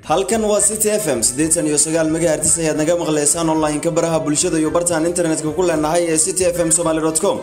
halkan waa City FM 89 megahertz ayaad naga maqleysaan online ka baraha bulshada iyo bartaan internetka ku leenahay ee cityfmsomali.com.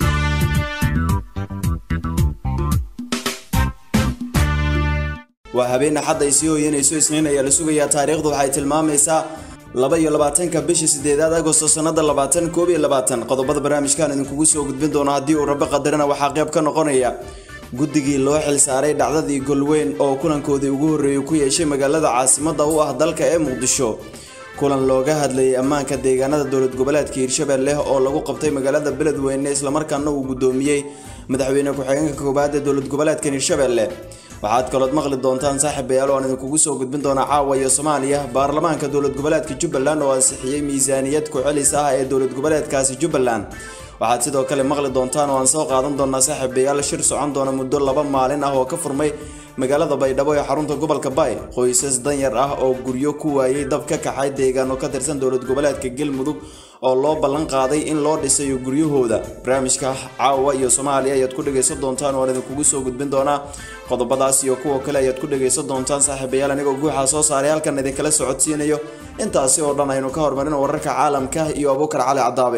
waa habeen axad ay sii hooyanayso isniin ayaa la sugayaa taariikhdu waxay tilmaamaysaa 22-ka bisha 8 Agoosto sanada 2021 qodobada barnaamijkan idinkugu soo gudbin doona hadii uu Rabbi qadarana waxa qayb ka noqonaya guddigii loo xil saaray dhacdadii Golweyn oo kulankoodii ugu horeeyay ku yeeshay magaalada caasimadda u ah dalka ee Muqdisho kulan looga hadlayay ammaanka deegaanada dowlad goboleedka Hirshabelle oo lagu qabtay magaalada Beledweyne isla markaana uu gudoomiyay madaxweyne ku-xigeenka koobaad ee dowlad goboleedka Hirshabelle waxaad kalood maqli doontaan saaxiibayaal oo aan idinkugu soo gudbin doona caawa iyo Soomaaliya baarlamaanka dowlad goboleedka Jubbaland oo ansixiyay miisaaniyad ku celis ah ee dowlad goboleedkaasi Jubbaland waxaad sidoo kale maqli doontaan oo aan soo qaadan doonaa saaxiibayaal shir socon doona muddo 2 maalin ah oo ka furmay magaalada Baydhabo ee xarunta gobolka Bay qoysas danyar ah oo guryo ku waayay dab ka kacay deegaano ka tirsan dowlad goboleedka Galmudug oo loo ballan qaaday in loo dhisayo guryahooda barnaamijka caawa iyo Soomaaliya ayaad ku dhageysan doontaan oo aan idinkugu soo gudbin doonaa qodobadaas iyo kuwa kale ayaad ku dhageysan doontaan saaxiibayaal anigoo guuxa soo saaray halkan idin kala socodsiinayo intaasi oo dhan aynu ka hormarin wararka caalamka iyo Abuukar Cali Cadaabe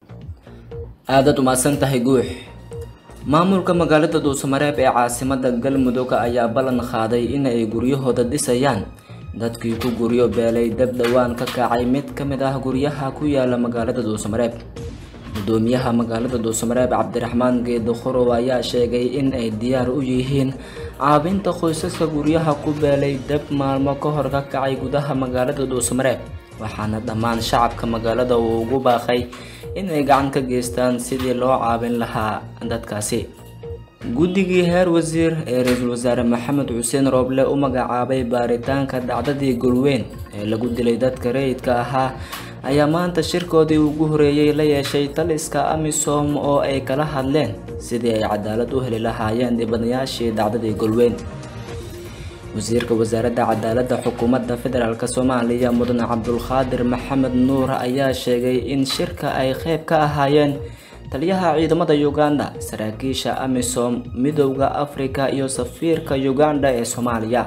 aad u maasantahay guux maamulka magaalada Dhuusamareeb ee caasimadda Galmudug ayaa ballan qaaday in ay guryahooda dhisayaan dadkii ku guryo beelay dab dhawaan ka kacay mid ka mid ah guryaha ku yaala magaalada Dhuusamareeb gudoomiyaha magaalada Dhuusamareeb Cabdiraxmaan Geedo Khorow ayaa sheegay in ay diyaar u yihiin caawinta qoysaska guryaha ku beelay dab maalmo ka hor ka kacay gudaha magaalada Dhuusamareeb waxaana dhammaan shacabka magaalada uu ugu baaqay in ay gacan ka geystaan sidii loo caawin lahaa dadkaasi guddigii heer wasiir ee ra'iisul wasaare Maxamed Xuseen Rooble u magacaabay baaritaanka dhacdadii Golweyn ee lagu dilay dadka rayidka ahaa ayaa maanta shirkoodii ugu horeeyay la yeeshay taliska AMISOM oo ay kala hadleen sidii ay cadaalad u heli lahaayeen dibanayaashii dhacdadii Golweyn wasiirka wasaaradda cadaaladda xukuumadda federaalka Soomaaliya Mudane Cabdulqaadir Maxamed Nuur ayaa sheegay in shirka ay qayb ka ahaayeen taliyaha ciidamada Uganda saraakiisha AMISOM midowga Afrika iyo safiirka Uganda ee Soomaaliya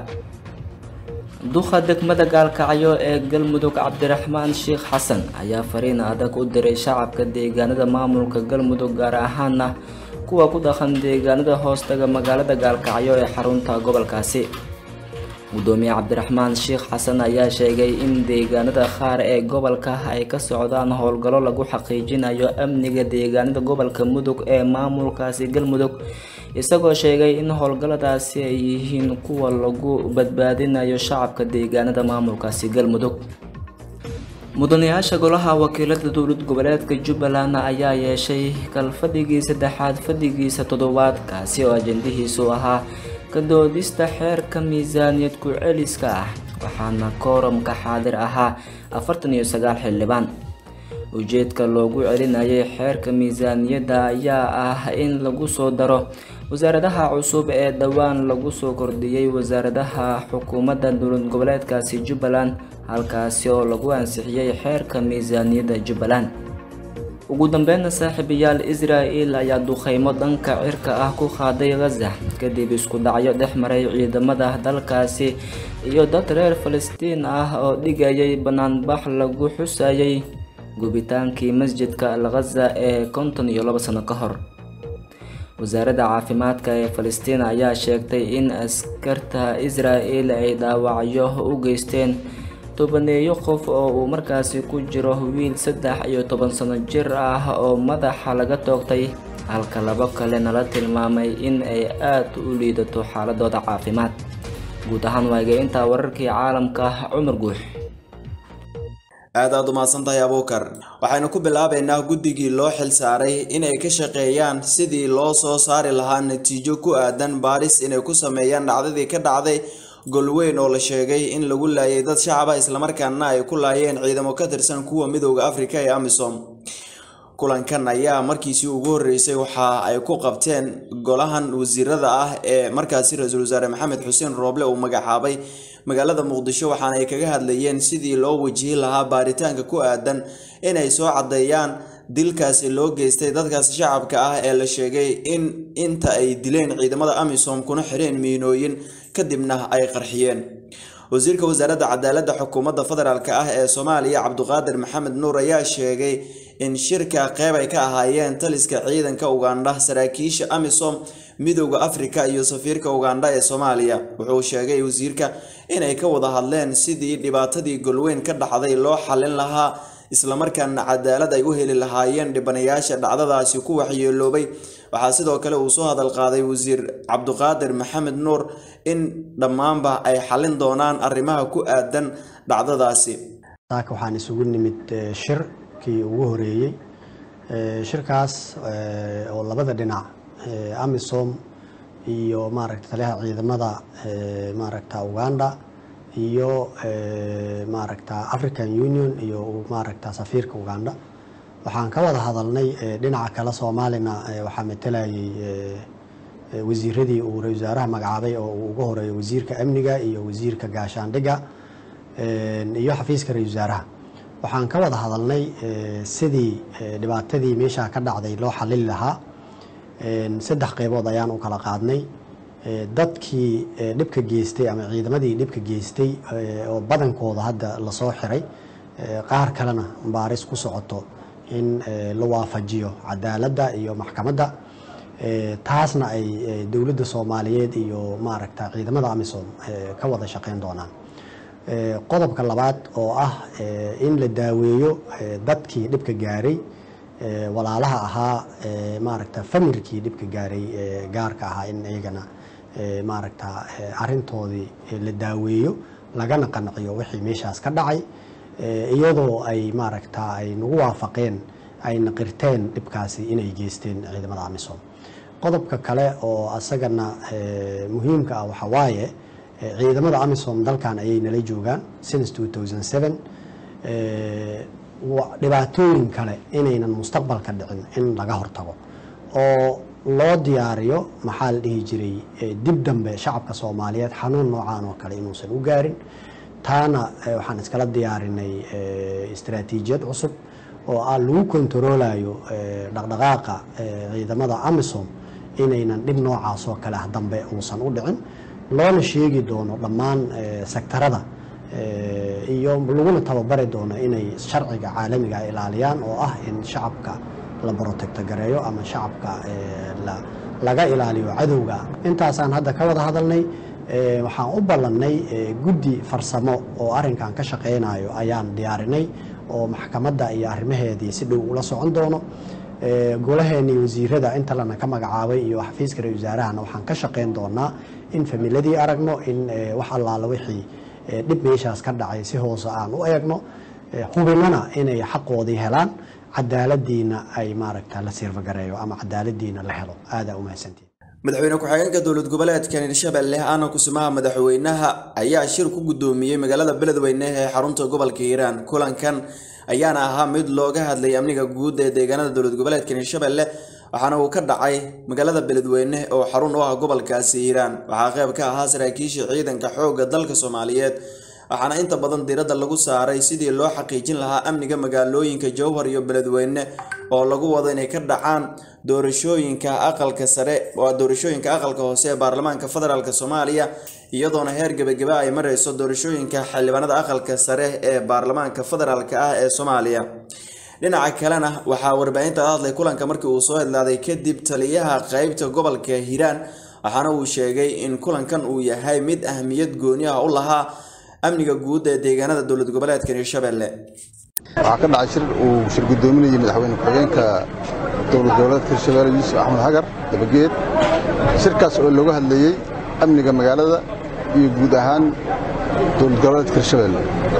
duqa degmada Gaalkacyo ee Galmudug Cabdiraxmaan Sheekh Xasan ayaa fariin adag u diray shacabka deegaanada maamulka Galmudug gaar ahaan kuwa ku dhaqan deegaanada hoostaga magaalada Gaalkacyo ee xarunta gobolkaasi gudoomiye Cabdiraxmaan Sheekh Xasan ayaa sheegay in deegaanada qaar ee gobolka ay ka socdaan howlgallo lagu xaqiijinayo amniga deegaanada gobolka Mudug ee maamulkaasi Galmudug isagoo sheegay in howlgalladaasi ay yihiin kuwa lagu badbaadinayo shacabka deegaanada maamulkaasi Galmudug mudanayaasha golaha wakiilada dowlad goboleedka Jubbaland ayaa yeeshay kalfadhigii saddexaad fadhigiisa toddobaad kaasi oo ajendihiisu ahaa kadoodista xeerka miisaaniyad ku celiska ah waxaana kooramka xaadir ahaa 49 xildhibaan ujeedka loogu celinayay xeerka miisaaniyadda ayaa ah in lagu soo daro wasaaradaha cusub ee dhawaan lagu soo kordhiyay wasaaradaha xukuumadda dowlad goboleedkaasi Jubbaland halkaasi oo lagu ansixiyay xeerka miisaaniyadda Jubbaland ugu dambeynna saaxiibayaal Israa'iil ayaa duqeymo dhanka cirka ah ku qaaday Gaza kadib isku dhacyo dhexmaray ciidamada dalkaasi iyo dad reer Falastiin ah oo dhigayay banaanbax lagu xusayay gubitaankii masjidka Al-Gaza ee 52 sano ka hor wasaaradda caafimaadka ee Falastiin ayaa sheegtay in askarta Israa'iil ay dhaawacyo u geysteen tobaneeyo qof oo uu markaasi ku jiro wiil 13 sano jir ah oo madaxa laga toogtay halka laba kalena la tilmaamay in ay aad u liidato xaaladooda caafimaad guud ahaan waayay inta wararkii caalamka Cumar Guux aad u maasantahay Abuukar waxaynu ku bilaabaynaa guddigii loo xil saaray inay ka shaqeeyaan sidii loo soo saari lahaa natiijo ku aadan baaris inay ku sameeyaan dhacdadii ka dhacday Golweyn oo la sheegay in lagu laayay dad shacab ah isla markaana ay ku laayeen ciidamo ka tirsan kuwa midowga Afrika ee AMISOM kulankan ayaa markiisii ugu horeysay waxa ay ku qabteen golahan wasiirada ah ee markaasi ra'iisul wasaare Maxamed Xuseen Rooble uu magacaabay magaalada Muqdisho waxaana ay kaga hadlayeen sidii loo wajihi lahaa baaritaanka ku aadan inay soo cadeeyaan dilkaasi loo geystay dadkaas shacabka ah ee la sheegay in inta ay dileen ciidamada AMISOM kuna xireen miinooyin kadibna ay qarxiyeen wasiirka wasaaradda cadaaladda xukuumadda federaalka ah ee Soomaaliya Cabduqaadir Maxamed Nuur ayaa sheegay in shirka qayb ay ka ahaayeen taliska ciidanka Uganda saraakiisha AMISOM midowga Afrika iyo safiirka Uganda ee Soomaaliya wuxuu sheegay wasiirka in ay ka wada hadleen sidii dhibaatadii golweyn ka dhacday loo xalin lahaa isla markaana cadaalad ay u heli lahaayeen dhibanayaasha dhacdadaasi ku waxyeeloobay waxaa sidoo kale uu soo hadal qaaday wasiir Cabduqaadir Maxamed Nuur in dhamaanba ay xalin doonaan arrimaha ku aadan dhacdadaasi waxaan isugu nimid shirkii ugu horeeyay shirkaas oo labada dhinac AMISOM iyo maaragtay taliyaha ciidamada maaragtay Uganda iyo maaragtay African Union iyo maaragtay safiirka Uganda waxaan ka wada hadalnay dhinaca kala Soomaalina waxa metelayay wasiiradii uu ra'iisul wasaaraha magacaabay oo ugu horeeyay wasiirka amniga iyo wasiirka gaashaandhiga iyo xafiiska ra'iisul wasaaraha waxaan ka wada hadalnay sidii dhibaatadii meesha ka dhacday loo xalin lahaa saddex qaybood ayaan u kala qaadnay dadkii dhibka geystay ama ciidamadii dhibka geystay oo badankooda hadda la soo xiray qaar kalena baaris ku socoto in la waafajiyo cadaaladda iyo maxkamadda taasna ay dawladda Soomaaliyeed iyo maaragtay ciidamada AMISOM ka wada shaqeyn doonaan qodobka labaad oo ah in la daaweeyo dadkii dhibka gaaray walaalaha ahaa maaragtay familkii dhibka gaaray gaarka ahaa in ayagana maaragtay arintoodii la daaweeyo lagana qanciyo wixii meeshaas ka dhacay iyadoo ay maaragtay ay nagu waafaqeen ay naqirteen dhibkaasi inay geysteen ciidamada AMISOM qodobka kale oo asagana muhiimka ah waxa waaye ciidamada AMISOM dalkan ayay nala joogaan since 2007 dhibaatooyin kale inaynan mustaqbalka dhicin in laga hortago oo loo diyaariyo maxaa la dhihi jiray dib dambe shacabka Soomaaliyeed xanuun noocaan oo kale inuusan u gaarin taana waxaan iskala diyaarinay istiraatiijiyad cusub oo lagu kontroolayo dhaqdhaqaaqa ciidamada AMISOM inaynan dhib noocaas oo kale dambe uusan u dhicin loona sheegi doono dhammaan sektarada iyo laguna tababari doono inay sharciga caalamiga ilaaliyaan oo ah in shacabka la protect gareeyo ama shacabka laga ilaaliyo cadowga intaasaan hadda ka wada hadalnay waxaan u ballanay guddi farsamo oo arrinkan ka shaqeynayo ayaan diyaarinay oo maxkamadda iyo arrimaheedii si dhow ula socon doono golaheeni wasiirada inta lana ka magacaabay iyo xafiiska ra'iisul wasaarahana waxaan ka shaqeyn doonaa in familiyadii aragno in wax allaala wixii dhib meeshaas ka dhacay si hoose aan u eegno hubinana inay xaqoodii helaan cadaaladiina ay maaragtay la sirfagareeyo ama cadaaladiina la helo aad u mahadsantiin madaxweyne ku-xigeenka dowlad goboleedka Hirshabelle ana kusimaha madaxweynaha ayaa shir ku gudoomiyay magaalada Beledweyne ee xarunta gobolka Hiiraan kulankan ayaana ahaa mid looga hadlay amniga guud ee deegaanada dowlad goboleedka Hirshabelle waxaana uu ka dhacay magaalada Beledweyne oo xarun u ah gobolkaasi Hiiraan waxa qayb ka ahaa saraakiisha ciidanka xoogga dalka Soomaaliyeed waxaana inta badan diiradda lagu saaray sidii loo xaqiijin lahaa amniga magaalooyinka Jowhar iyo Beledweyne oo lagu wado inay ka dhacaan doorashooyinka aqalka sare oo doorashooyinka aqalka hoose ee baarlamaanka federaalka Soomaaliya iyadoona heer gabagaba ay marayso doorashooyinka xildhibaanada aqalka sare ee baarlamaanka federaalka ah ee Soomaaliya dhinaca kalena waxa warbaahinta hadlay kulanka markii uu soo hadlaaday kadib taliyaha qaybta gobolka Hiiraan waxaana uu sheegay in kulankan uu yahay mid ahmiyad gooni ah u lahaa amniga guud ee deegaanada dowlad goboleedka Hirshabelle waxa ka dhacay shir gudoominayay madaxweyne ku-xigeenka dowlad goboleedka Hirshabelle Yuusuf Axmed Hagar dabageed shirkaas oo looga hadlayay amniga magaalada iyo guud ahaan dowlad goboleedka Hirshabelle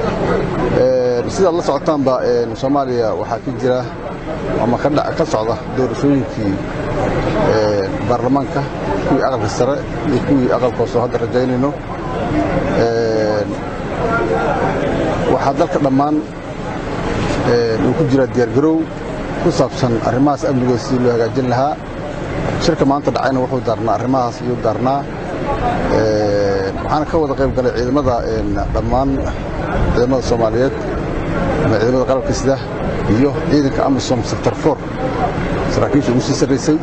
sida la socotaanba Soomaaliya waxa ka jira ama ka socda doorashooyinkii baarlamaanka kuwii aqalka sare iyo kuwii aqalka hoose hadda rajaynayno waxaa dalka dhammaan uu ku jira diyaargarow ku saabsan arrimahaas amniga si loo hagaajin lahaa shirka maanta dhacayna wuxuu daarnaa arrimahaas iyo daarnaa waxaana ka wada qayb galay ciidamada dhammaan ciidamada Soomaaliyeed ama ciidamada qalabka sida iyo ciidanka AMISOM sector 4 saraakiisha ugu sii sareysay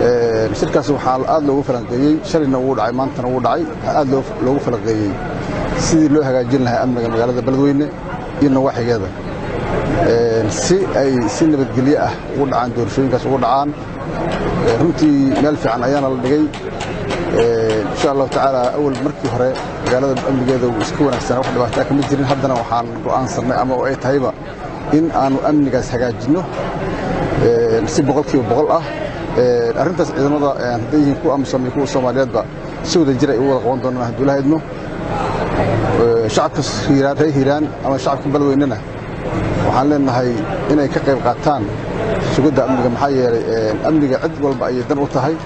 shirkaas waxaa aad loogu falanqeeyay shalina uu dhacay maantana uu dhacay aad loogu falanqeeyay sidii loo hagaajin lahaa amniga magaalada beledweyne iyo nawaaxigeeda si ay si nabadgelyo ah ugu dhacaan doorashooyinkaas ugu dhacaan runtii meel fiican ayaana la dhigay insha allahu tacaala awal markii hore magaalada amnigeeda uu iska wanaagsanaa wax dhibaataa kama jirin haddana waxaan go'aansannay ama ay tahayba in aanu amnigaas hagaajinno si boqolkiiba boqol ah arrintaas ciidamada hadday yihiin kuwa amisom iyo kuwa soomaaliyeedba si wada jir ay u wada qaban doonaan hadduu la haydno shacabka reer hiiraan ama shacabka beledweynena waxaan leenahay inay ka qayb qaataan sugidda amniga maxaa yeelay amniga cid walba ayay dan u tahay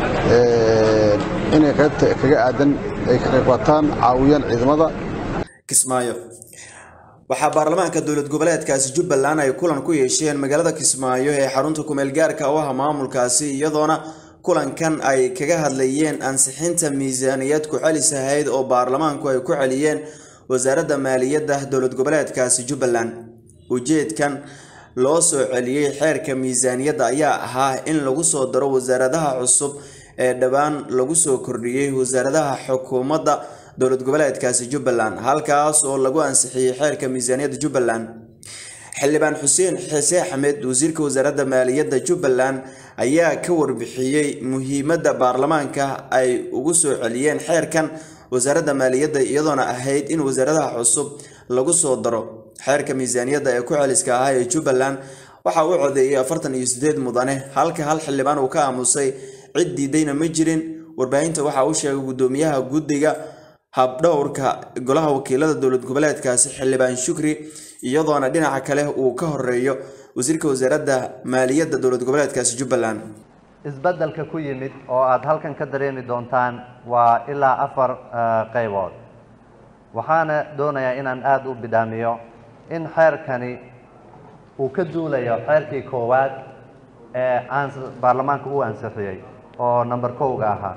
inay qaybta kaga aadan ay ka qayb qaataan caawiyaan ciidamada Kismaayo waxaa baarlamaanka dowlad goboleedkaasi Jubbaland ay kulan ku yeesheen magaalada Kismaayo ee xarunta kumeel gaarka u ah maamulkaasi iyadoona kulankan ay kaga hadlayeen ansixinta miisaaniyad ku celisahayd oo baarlamaanku ay ku celiyeen wasaaradda maaliyadda dowlad goboleedkaasi Jubbaland ujeedkan loo soo celiyay xeerka miisaaniyadda ayaa ahaa in lagu soo daro wasaaradaha cusub ee dhawaan lagu soo kordhiyay wasaaradaha xukuumadda dowlad goboleedkaasi Jubbaland halkaas oo lagu ansixiyay xeerka miisaaniyadda Jubbaland xildhibaan Xuseen Xise Axmed wasiirka wasaaradda maaliyadda Jubbaland ayaa ka warbixiyay muhiimadda baarlamaanka ay ugu soo celiyeen xeerkan wasaaradda maaliyadda iyadoona ahayd in wasaaradaha cusub lagu soo daro xeerka miisaaniyadda ee ku celiska ah ee Jubbaland waxa uu codeeyay 48 mudane halka hal xildhibaan uu ka aamusay cid diidayna ma jirin warbaahinta waxa uu sheegay gudoomiyaha guddiga habdhowrka golaha wakiilada dowlad goboleedkaasi xildhibaan Shukri iyadoona dhinaca kale uu ka horeeyo wasiirka wasaaradda maaliyadda dowlad goboleedkaasi Jubbaland isbeddelka ku yimid oo aad halkan ka dareemi doontaan waa ilaa 4 qaybood waxaana doonayaa inaan aad u bidaamiyo in xeerkani uu ka duulayo xeerkii koowaad ee baarlamaanka uu ansixiyay oo number 1 ahaa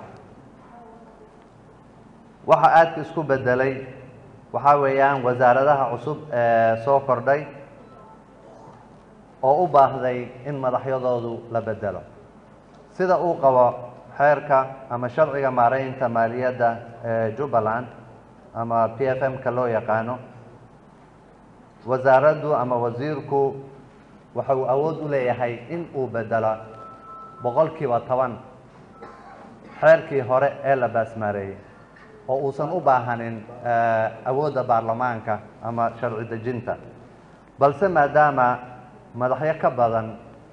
waxa aad isku bedelay waxa weeyaan wasaaradaha cusub ee soo kordhay oo u baahday in madaxyadoodu la bedelo sida uu qabo xeerka ama sharciga maareynta maaliyadda ee Jubbaland ama PFM ka loo yaqaano wasaaraddu ama wasiirku waxa uu awood u leeyahay in uu bedelo 10% xeerkii hore ee la baasmaareeyay oo uusan u baahanin awoodda baarlamaanka ama sharci dejinta balse maadaama madaxyo ka badan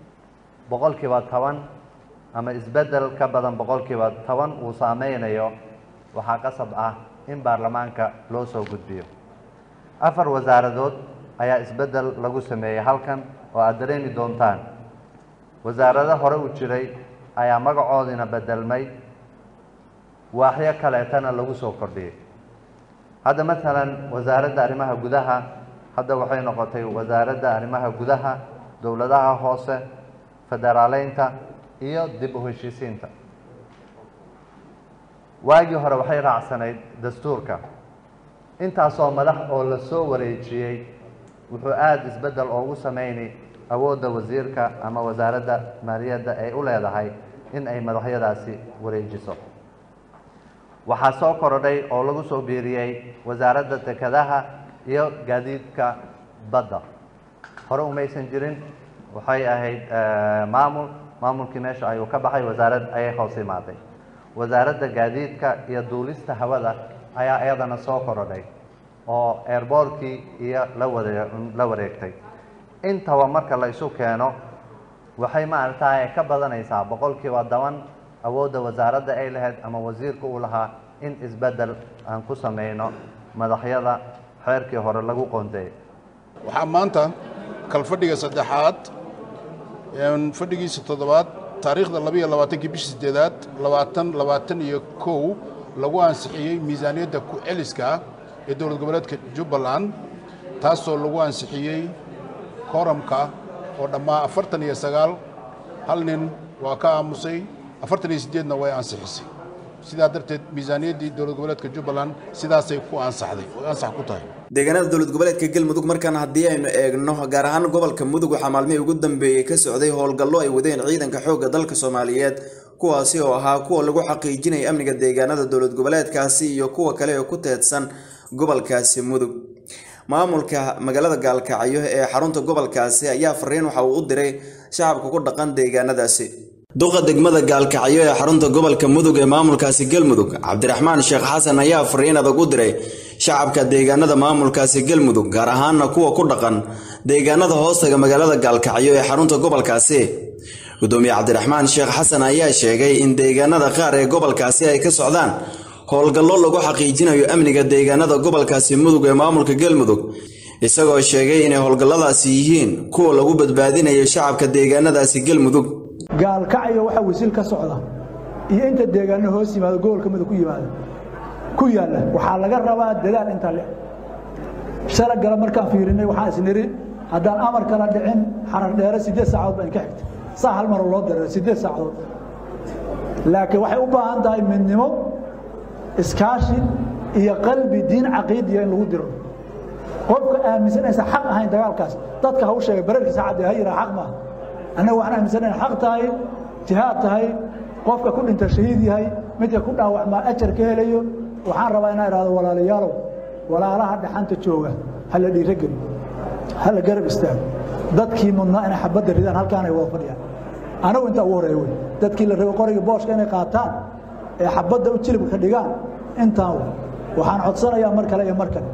10% ama isbedel ka badan 10% uu saameynayo waxaa qasab ah in baarlamaanka loo soo gudbiyo 4 wasaaradood ayaa isbedel lagu sameeyay halkan oo aad dareemi doontaan wasaarada hore u jiray ayaa magacoodina bedelmay waaxyo kaleetana lagu soo kordhiyay hadda مثلا wasaaradda arrimaha gudaha hadda waxay noqotay wasaaradda arrimaha gudaha dowladaha hoose federaaleynta iyo dib u heshiisiinta waagii hore waxay raacsanayd dastuurka intaasoo madax oo la soo wareejiyay wuxuu aad isbedel ugu sameeyay awoodda wasiirka ama wasaaradda maaliyadda ay u leedahay in ay madaxyadaasi wareejiso waxaa soo kordhay oo lagu soo biiriyay wasaaradda dekedaha iyo gaadiidka badda hore umaysan jirin waxay ahayd maamulkii meesha ayuu ka baxay wasaarad ayay hoos imaaday wasaaradda gaadiidka iyo duulista hawada ayaa iyadana soo kordhay oo airportkii iyo la wareegtay intaba marka la isu keeno waxay maaragtay ka badanaysaa 10% awoodda wasaaradda ay lahayd ama wasiirka uu lahaa in isbedel aan ku sameeyno madaxyada xeerkii hore lagu qoondeeyay waxaa maanta kalfadhiga saddexaad fadhigiisa toddobaad taariikhda 22 bishii 8 2021 lagu ansixiyay miisaaniyadda ku celiska ee dowlad goboleedka Jubbaland taasoo lagu ansixiyay kooramka oo dhammaa 49 hal nin waa ka aamusay 48 na way ansixisay sidaa darteed miisaaniyaddii dowlad goboleedka Jubbaland sidaasay ku ansaxday oo ansax ku tahay deegaanada dowlad goboleedka Galmudug markaan haddii aynu eegno gaar ahaan gobolka Mudug waxaa maalmihii ugu dambeeyay ka socday howlgallo ay wadeen ciidanka xoogga dalka Soomaaliyeed kuwaasi oo ahaa kuwa lagu xaqiijinay amniga deegaanada dowlad goboleedkaasi iyo kuwa kale oo ku teedsan gobolkaasi mudug maamulka magaalada gaalkacyo ee xarunta gobolkaasi ayaa fariin waxa uu u diray shacabka ku dhaqan deegaanadaasi duqa degmada gaalkacyo ee xarunta gobolka mudug ee maamulkaasi galmudug cabdiraxmaan sheekh xasan ayaa fariin adag u diray shacabka deegaanada maamulkaasi galmudug gaar ahaanna kuwa ku dhaqan deegaanada hoostaga magaalada gaalkacyo ee xarunta gobolkaasi gudoomiye cabdiraxmaan sheekh xasan ayaa sheegay in deegaanada qaar ee gobolkaasi ay ka socdaan howlgallo lagu xaqiijinayo amniga deegaanada gobolkaasi mudug ee maamulka galmudug isagoo sheegay inay howlgalladaasi yihiin kuwa lagu badbaadinayo shacabka deegaanadaasi galmudug gaalkacyo waxa wasiil ka socda iyo inta deegaano hoos yimaado gobolka mudug ku yaala waxaa laga rabaa dadaal inta le shala gala markaan fiirinay waxaan isniri haddaan amar kala dhicin xarar dheere 8 saacadood baan ka xigtay saa hal mar loo dareero 8 saacadood laakiin waxay u baahan tahay midnimo iskaashi iyo qalbi diin caqiidiya in lagu diro qofka aaminsanaysa xaq ahayn dagaalkaas dadka ha u sheegay bararkiisa cadde ha yidhaa xaq maaha annaga waxaan aaminsanayn xaq tahay jihaad tahay qofka ku dhinta shahiid yahay midka ku dhaawacmaa ajar ka helayo waxaan rabaa inaan idhaahdo walaalayaalow walaalaha dhaxanta jooga ha la dhiirageli ha la garab istaago dadkii mudnaa inay xabadda ridaan halkaanay wada fadhiyaan anagu intaa ugu horeeya wey dadkii la rabay qoriga booshka inay qaataan ee xabadda u jilibka dhigaan intaan waxaan codsanayaa mar kale iyo mar kale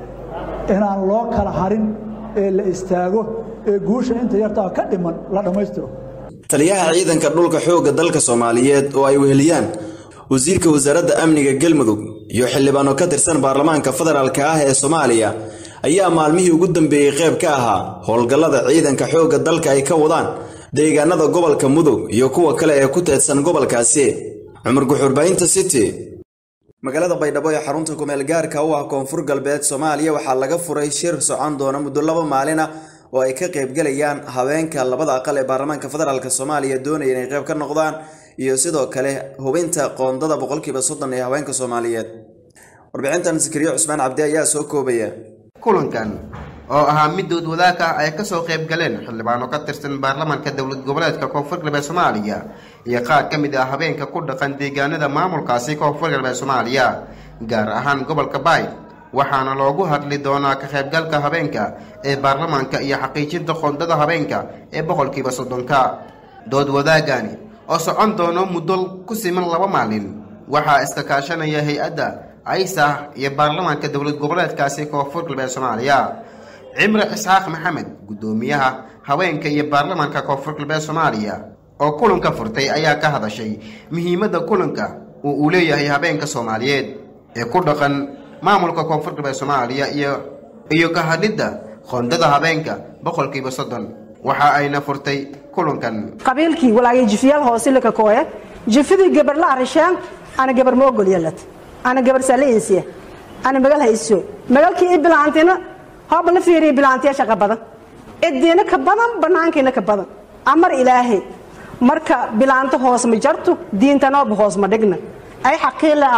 inaan loo kala harin ee la istaago ee guusha inta yartaa ka dhiman la dhammaystiro taliyaha ciidanka dhulka xoogga dalka Soomaaliyeed oo ay weheliyaan wasiirka wasaaradda amniga galmudug iyo xildhibaano ka tirsan baarlamaanka federaalka ah ee Soomaaliya ayaa maalmihii ugu dambeeyay qayb ka ahaa howlgallada ciidanka xoogga dalka ay ka wadaan deegaanada gobolka mudug iyo kuwa kale ee ku teedsan gobolkaasi Cumar Guxurbaynta City magaalada Baydhabo ee xarunta kumeel gaarka u ah koonfur galbeed Soomaaliya waxaa laga furay shir socon doona muddo 2 maalin ah oo ay ka qayb galayaan haweenka labada aqal ee baarlamaanka federaalka Soomaaliya doonaya inay qayb ka noqdaan iyo sidoo kale hubinta qoondada 30% ee haweenka Soomaaliyeed warbixintan Zikriyo Cusmaan Cabdi ayaa soo koobaya kulankan oo ahaa mid dood wadaag ah ay ka soo qayb galeen xildhibaano ka tirsan baarlamaanka dawlad goboleedka koonfur galbeed Soomaaliya iyo qaar ka mid ah haweenka ku dhaqan deegaanada maamulkaasi koonfur galbeed Soomaaliya gaar ahaan gobolka Baay waxaana loogu hadli doonaa ka qaybgalka haweenka ee baarlamaanka iyo xaqiijinta qoondada haweenka ee 30%. dood wadaagani oo socon doono muddo ku siman 2 maalin waxaa iska kaashanaya hay'adda aysa iyo baarlamaanka dawlad goboleedkaasi koonfur galbeed Soomaaliya Cimre Isxaaq Maxamed gudoomiyaha haweenka iyo baarlamaanka koonfur galbeed Soomaaliya oo kulanka furtay ayaa ka hadashay muhiimadda kulanka uu leeyahay haweenka Soomaaliyeed ee ku dhaqan maamulka koonfur galbeed Soomaaliya iyo ka hadlida qoondada haweenka 30%. waxa ayna furtay kulankan qabiilkii walaagay jifiyal hoose la ka kooye jifidii gabar la arishaan ana gabar ma ogol yeelad ana gabar saleensiya ana magal hayso magalkii iblaantina haba la fiiriyo bilaantiya shaqo badan edeena ka badan banaankeena ka badan amar ilaahay marka bilaanta hoos ma jarto diintana hoos ma dhigna ay xaqiila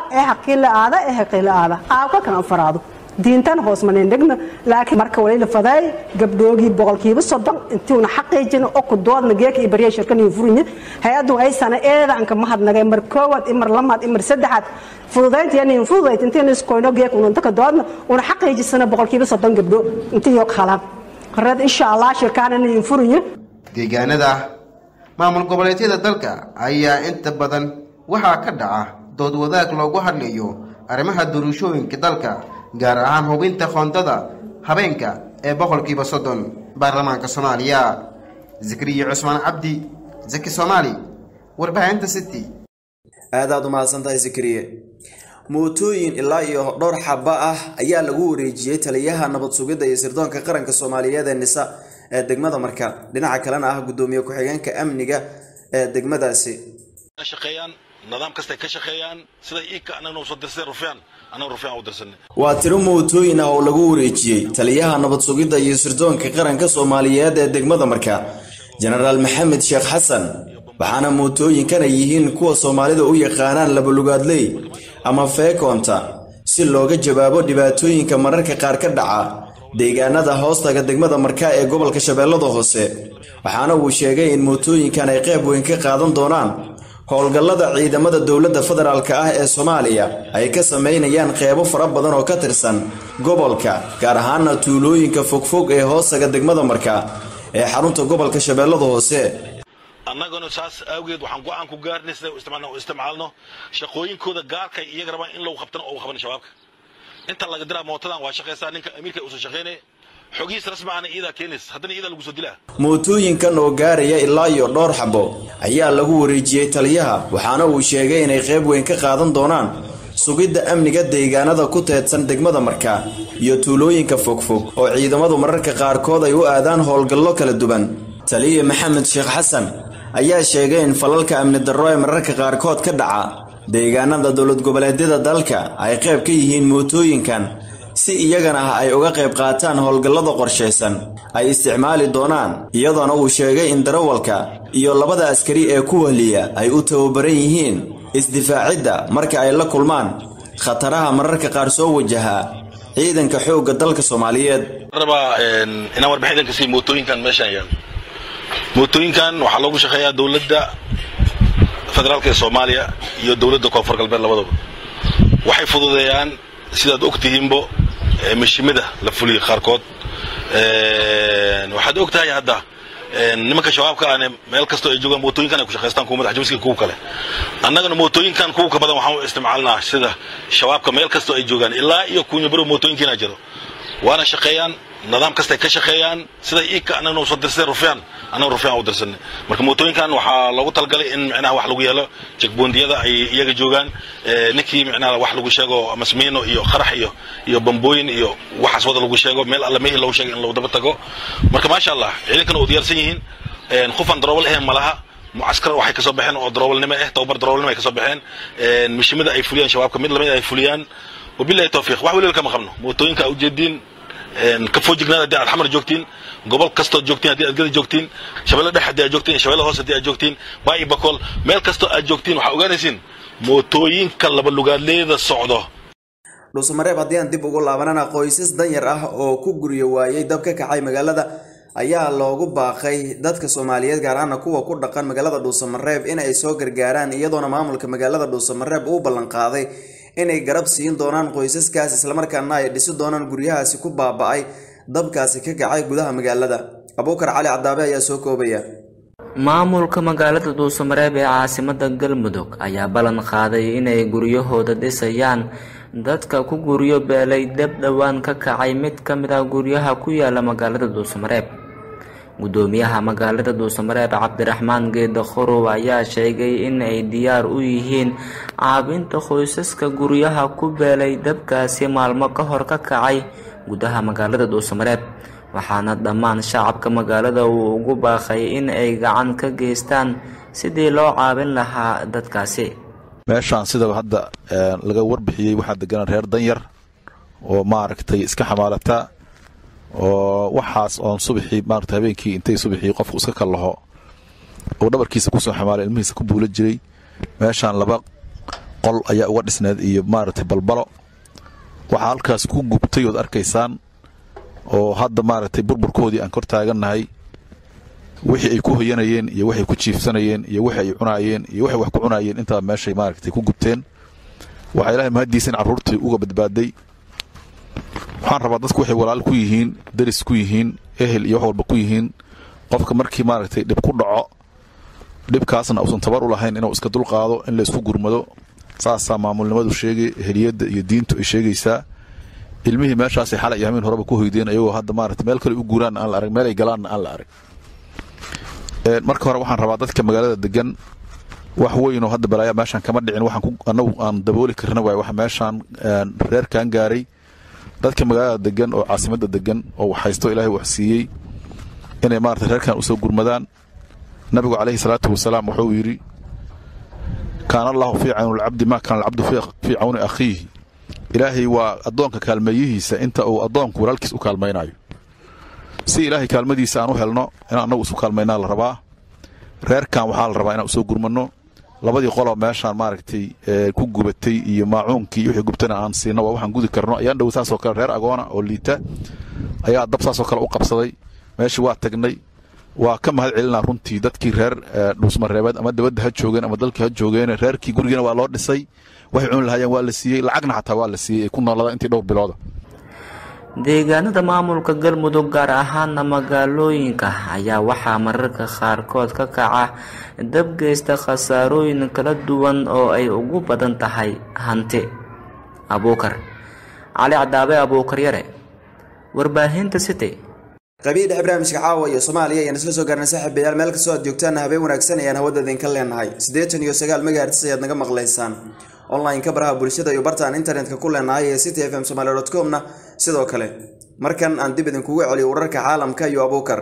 aada aawka kan faraado diintan hoos ma dhigna laakiin marka wali faday gabdhoogi 30% intuuna xaqiijin oo ku doodna geeka ibriya shirkan iyo furinye hay'adu ay sana eedan ka mahadnagay mar koowad imar lamaad imar saddexaad fududaynta yani fududayd intii iskooyno geeka una ka doodna una xaqiijisana 30% gabdho intii yoo khalaan qarad insha Allah shirkaana iyo furinye deegaanada maamul goboleedyada dalka ayaa inta badan waxaa ka dhaca dood wadaag loogu hadlayo arrimaha doorashooyinka dalka gaar ahaan hubinta qoondada haweenka ee 30% baarlamaanka Soomaaliya Zikriyo Cusmaan Cabdi Zaki Soomaali warbaahinta City aad u mahadsantahay Zikriye mootooyin ilaa iyo dhowr xaba ah ayaa lagu wareejiyay taliyaha nabad sugidda iyo sirdoonka qaranka Soomaaliyeed ee NISA ee degmada marka dhinaca kalena ah gudoomiye ku xigeenka amniga ee degmadaasi shaqeeyaan nidaam kasta ka shaqeeyaan sida iika anagu soo dirsan rufaan u dirsan waa tiro mootooyin ah oo lagu wareejiyay taliyaha nabad sugidda iyo sirdoonka qaranka Soomaaliyeed ee degmada marka General Maxamed Sheekh Xasan waxaana mootooyinkan ay yihiin kuwa Soomaalida u yaqaanaan laba lugaadley ama feekoonta si looga jawaabo dhibaatooyinka mararka qaar ka dhaca deegaanada hoostaga degmada marka ee gobolka Shabeellada Hoose waxaana uu sheegay in mootooyinkan ay qayb weyn ka qaadan doonaan howlgallada ciidamada dowladda federaalka ah ee Soomaaliya ay ka sameynayaan qeybo fara badan oo ka tirsan gobolka gaar ahaan tuulooyinka fogfog ee hoosaga degmada Marka ee xarunta gobolka Shabeellada Hoose annaguna saas awgeed waxaan go'aan ku gaarnay sida isticmaalno shaqooyinkooda gaarka iyaga rabaan in lagu qabtano oo qaban shabaabka inta laga diraa mootadan waa shaqeysaa ninka amiirka uu soo shaqeynay xogiis rasmi ah iyada keenis haddana iyada lagu soo dilaa mootooyinkan oo gaaraya ilaa iyo dhowr xabo ayaa lagu wareejiyay taliyaha waxaana uu sheegay inay qayb weyn ka qaadan doonaan sugidda amniga deegaanada ku teedsan degmada Marka iyo tuulooyinka fogfog oo ciidamadu mararka qaarkood ay u aadaan howlgallo kala duwan taliye Maxamed Sheekh Xasan ayaa sheegay in falalka amni darro ee mararka qaarkood ka dhaca deegaanada dowlad goboleedyada dalka ay qayb ka yihiin mootooyinkan si iyagana ay uga qayb qaataan howlgallada qorsheysan ay isticmaali doonaan iyadoo uu sheegay in darawalka iyo labada askari ee ku waliya ay u tababaran yihiin isdifaacidda marka ay la kulmaan khataraha mararka qaar soo wajaha ciidanka xoogga dalka Soomaaliyeed raba ina warbixinka si mootooyinkan meeshan yaan mootooyinkan waxa lagu shaqeeyaa dawladda federaalka ee Soomaaliya iyo dawladda koonfur galbeed labadaba waxay fududeeyaan sidaad ogtihiinbo mashimada la fuliyo qaarkood waxaad ogtahay hadda nimanka shabaabka aan meel kasto ay joogaan mootooyinkan ay ku shaqeystaan kuwa madax jabsiga kuwa kale annagana mootooyinkan kuwa ka badan waxaan u isticmaalnaa sida shabaabka meel kasto ay joogaan ilaa iyo kuwa baro mootooyinkiina jiro waana shaqeeyaan nidaam kasta ka shaqeeyaan sida iika anagoo soo dirsan rufyaan u dirsan marka mootooyinkan waxa lagu talgalay in macnaha wax lagu yeelo checkpointiyada ay iyaga joogaan ninkii macnaha wax lagu sheego masmiino iyo qarax iyo bambooyin iyo waxaas wada lagu sheego meel alla meey lagu sheego in lagu daba tago marka ma sha Allah ciidankan oo diyaarsan yihiin qofan darawal ah malaha muaskar waxay ka soo baxeen oo darawalnimo ah tababar darawalnimo ay ka soo baxeen mishimada ay fuliyaan shabaabka mid lamid ay fuliyaan wabillahi tawfiiq wax waliba kama qabno mootooyinka u jeedin كفوجنا دي الحمر جوكتين قبل كستو جوكتين دي أجد جوكتين شباب ده حد جوكتين شباب هوس دي جوكتين باي بقول مال كستو جوكتين وحوجانسين موتوين كلا باللغات ليه الصعدة dhuusamareeb haddii aan dib ugu laabanana qoysas danyar ah oo ku guryo waayay dabka kacay magaalada ayaa loogu baaqay dadka Soomaaliyeed gaar ahaan kuwa ku dhaqan magaalada dhuusamareeb in ay soo gargaaraan iyadoona maamulka magaalada dhuusamareeb uu ballan qaaday inay garab siin doonaan qoysaskaas isla markaana ay dhisi doonaan guryahaasi ku baaba'ay dabkaasi ka kacay gudaha magaalada Abuukar Cali Cadaabe ayaa soo koobaya maamulka magaalada dhuusamareeb ee caasimadda Galmudug ayaa ballan qaaday inay guryahooda dhisayaan dadka ku guryo beelay dab dhawaan ka kacay mid ka mid ah guryaha ku yaala magaalada dhuusamareeb gudoomiyaha magaalada dhuusamareeb Cabdiraxmaan Geed Khorow ayaa sheegay in ay diyaar u yihiin caabinta qoysaska guryaha ku beelay dabkaasi maalmo ka hor ka kacay gudaha magaalada dhuusamareeb waxaana dhammaan shacabka magaalada uu ugu baaqay in ay gacan ka geystaan sidii loo caabin lahaa dadkaasi meeshaan sida hadda laga warbixiyay waxa degan reer danyar oo maaragtay iska xamaalata oo waxaas oo subaxii maaragtay habeenkii intay subaxii qofku iska kalaho oo dhabarkiisa ku soo xamaalay ilmihiisa ku buula jiray meeshaan laba qol ayaa uga dhisneed iyo maaragtay balbalo waxa halkaas ku gubtay oo arkaysaan oo hadda maaragtay burburkoodii aan kor taaganahay wixii ay ku hoyanayeen iyo waxay ku jiifsanayeen iyo waxay ay cunaayeen iyo waxay wax ku cunaayeen inta meeshay maaragtay ku gubteen waxa Ilaahay mahadiisan carruurtii uga badbaaday waxaan rabaa dadku waxay walaal ku yihiin daris ku yihiin ehel iyo wax walba ku yihiin qofka markii maaragtay dib ku dhaco dibkaasna uusan tabar u lahayn inuu iska dul qaado in la isku gurmado saasa maamulnimadu sheegay eheliyada iyo diintu ay sheegaysaa ilmihii meeshaas ay xalay yaamiin horeba ku hoydeen ayagoo hadda maaragtay meel kale u guuraan aan la arag meel ay galaan aan la arag marka hore waxaan rabaa dadka magaalada degan wax weyn oo hadda balaaya meeshan kama dhicin waxaan anagu aan dabooli karna waay wax meeshan reerkan gaaray dadka magaalada degan oo caasimadda degan oo waxaysto Ilaahay wax siiyay inay maartay reerkan u soo gurmadaan nabigu kaleey salaatu wasalaam wuxuu yiri kaana Allahu fi auni al-abd ma kana al-abd fi auni akhihi Ilaahay waa adoonka kaalmeeyihiisa inta uu adoonku walaalkiis u kaalmeynayo si Ilaahay kaalmadiisa aan u helno in anagu isu kaalmeynaa la rabaa reerkan waxa la rabaa inaan soo gurmano labadii qolo meeshaan maaragtay ku gubatay iyo maacuunkii wixii gubtana aan siino waxaan gudi karno ayaan dhow taasoo kale reer agoona oo liita ayaa dab taasoo kale u qabsaday meeshii waa tagnay waa ka mahad celinaa runtii dadkii reer dhuusmareebeed ama dabadda ha joogeen ama dalkii ha joogeen reerkii gurigiina waa loo dhisay waxay cuni lahaayeen waa la siiyey lacagna xataa waa la siiyey ay ku noolaadaan intii dhowr bilooda deegaanada maamulka galmudug gaar ahaana magaalooyinka ayaa waxaa mararka qaarkood ka kaca dab geysta khasaarooyin kala duwan oo ay ugu badan tahay hanti. abuukar cali cadaabe abuukar yare warbaahinta City. qabiil barnaamijka caawa iyo Soomaaliya ayaan isla soo gaarnay saaxiibayaal meel kasta oo aad joogtaan habeen wanaagsan ayaan hawada idinka leenahay 89 megahertz ayaad naga maqlaysaan online ka baraha bulshada iyo bartaan internetka ku leenahay ee cityfmsomali.com-na sidoo kale markan aan dib idinkugu celiyo wararka caalamka iyo Abuukar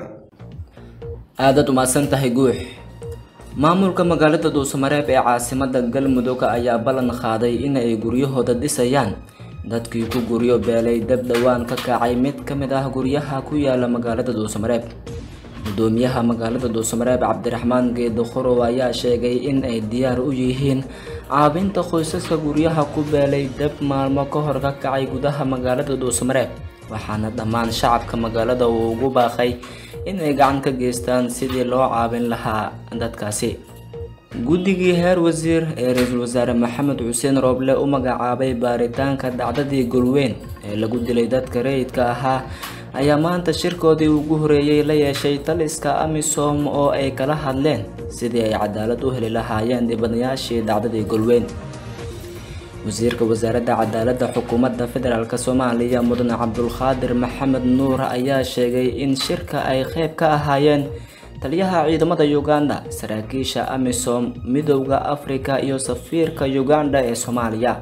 aad u maasan tahay guux maamulka magaalada Dhuusamareeb ee caasimadda Galmudug ayaa ballan qaaday in ay guryahooda dhisayaan dadkii ku guryo beelay dab dhawaan ka kacay mid ka mid ah guryaha ku yaala magaalada Dhuusamareeb. gudoomiyaha magaalada Dhuusamareeb Cabdiraxmaan Geedo Khorow ayaa sheegay in ay diyaar u yihiin caawinta qoysaska guryaha ku beelay dab maalmo ka hor ka kacay gudaha magaalada Dhuusamareeb, waxaana dhammaan shacabka magaalada uu ugu baaqay in ay gacan ka geystaan sidii loo caawin lahaa dadkaasi. guddigii heer wasiir ee ra'iisul wasaare Maxamed Xuseen Rooble u magacaabay baaritaanka dhacdadii Golweyn ee lagu dilay dadka rayidka ahaa ayaa maanta shirkoodii ugu horeeyay la yeeshay taliska AMISOM oo ay kala hadleen sidii ay cadaalad u heli lahaayeen dibanayaashii dhacdadii Golweyn. wasiirka wasaaradda cadaaladda xukuumadda federaalka Soomaaliya Mudane Cabdulqaadir Maxamed Nuur ayaa sheegay in shirka ay qayb ka ahaayeen taliyaha ciidamada Uganda, saraakiisha AMISOM, midowga Afrika iyo safiirka Uganda ee Soomaaliya.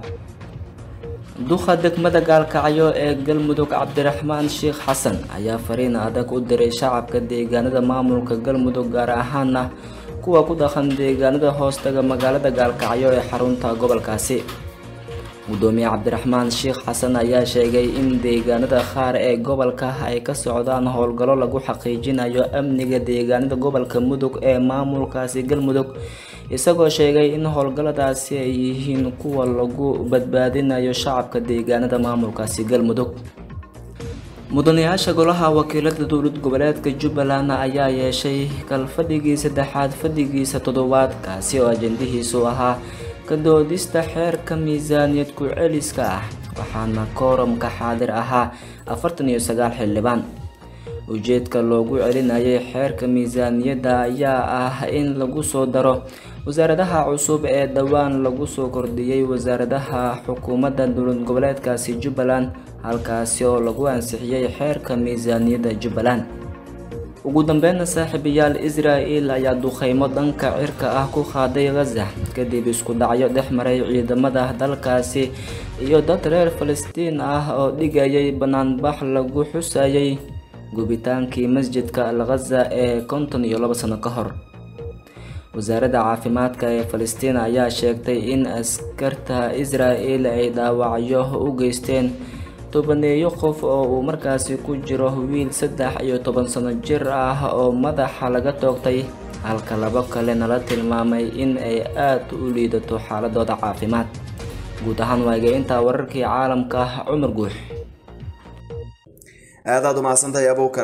duqa degmada Gaalkacyo ee Galmudug Cabdiraxmaan Sheekh Xasan ayaa fariin adag u diray shacabka deegaanada maamulka Galmudug gaar ahaana kuwa ku dhaqan deegaanada hoostaga magaalada Gaalkacyo ee xarunta gobolkaasi. gudoomiye Cabdiraxmaan Sheekh Xasan ayaa sheegay in deegaanada qaar ee gobolka ay ka socdaan howlgallo lagu xaqiijinayo amniga deegaanada gobolka Mudug ee maamulkaasi Galmudug, isagoo sheegay in howlgalladaasi ay yihiin kuwa lagu badbaadinayo shacabka deegaanada maamulkaasi Galmudug. mudanayaasha golaha wakiilada dowlad goboleedka Jubbaland ayaa yeeshay kalfadhigii saddexaad fadhigiisa toddobaad kaasi oo ajendihiisu ahaa ka doodista xeerka miisaaniyad ku celiska ah, waxaana kooramka xaadir ahaa 49 xildhibaan. ujeedka loogu celinayay xeerka miisaaniyadda ayaa ah in lagu soo daro wasaaradaha cusub ee dhawaan lagu soo kordhiyay wasaaradaha xukuumadda dowlad goboleedkaasi Jubbaland, halkaasi oo lagu ansixiyay xeerka miisaaniyadda Jubbaland. ugu dambeyn saaxiibayaal Israa'iil ayaa duqeymo dhanka cirka ah ku qaaday Gaza kadib isku dhacyo dhexmaray ciidamada dalkaasi iyo dad reer Falastiin ah oo dhigayay banaanbax lagu xusayay gubitaankii masjidka Al-Gaza ee 52 sano ka hor. wasaaradda caafimaadka ee Falastiin ayaa sheegtay in askarta Israa'iil ay dhaawacyo u geysteen 12 qof oo uu markaasi ku jiro wiil 13 sano jir ah oo madaxa laga toogtay, halka 2 kalena la tilmaamay in ay aad u liidato xaaladooda caafimaad. guud ahaan waa intaa wararkii caalamka. Cumar Guux aad u maasantahay Abuukar.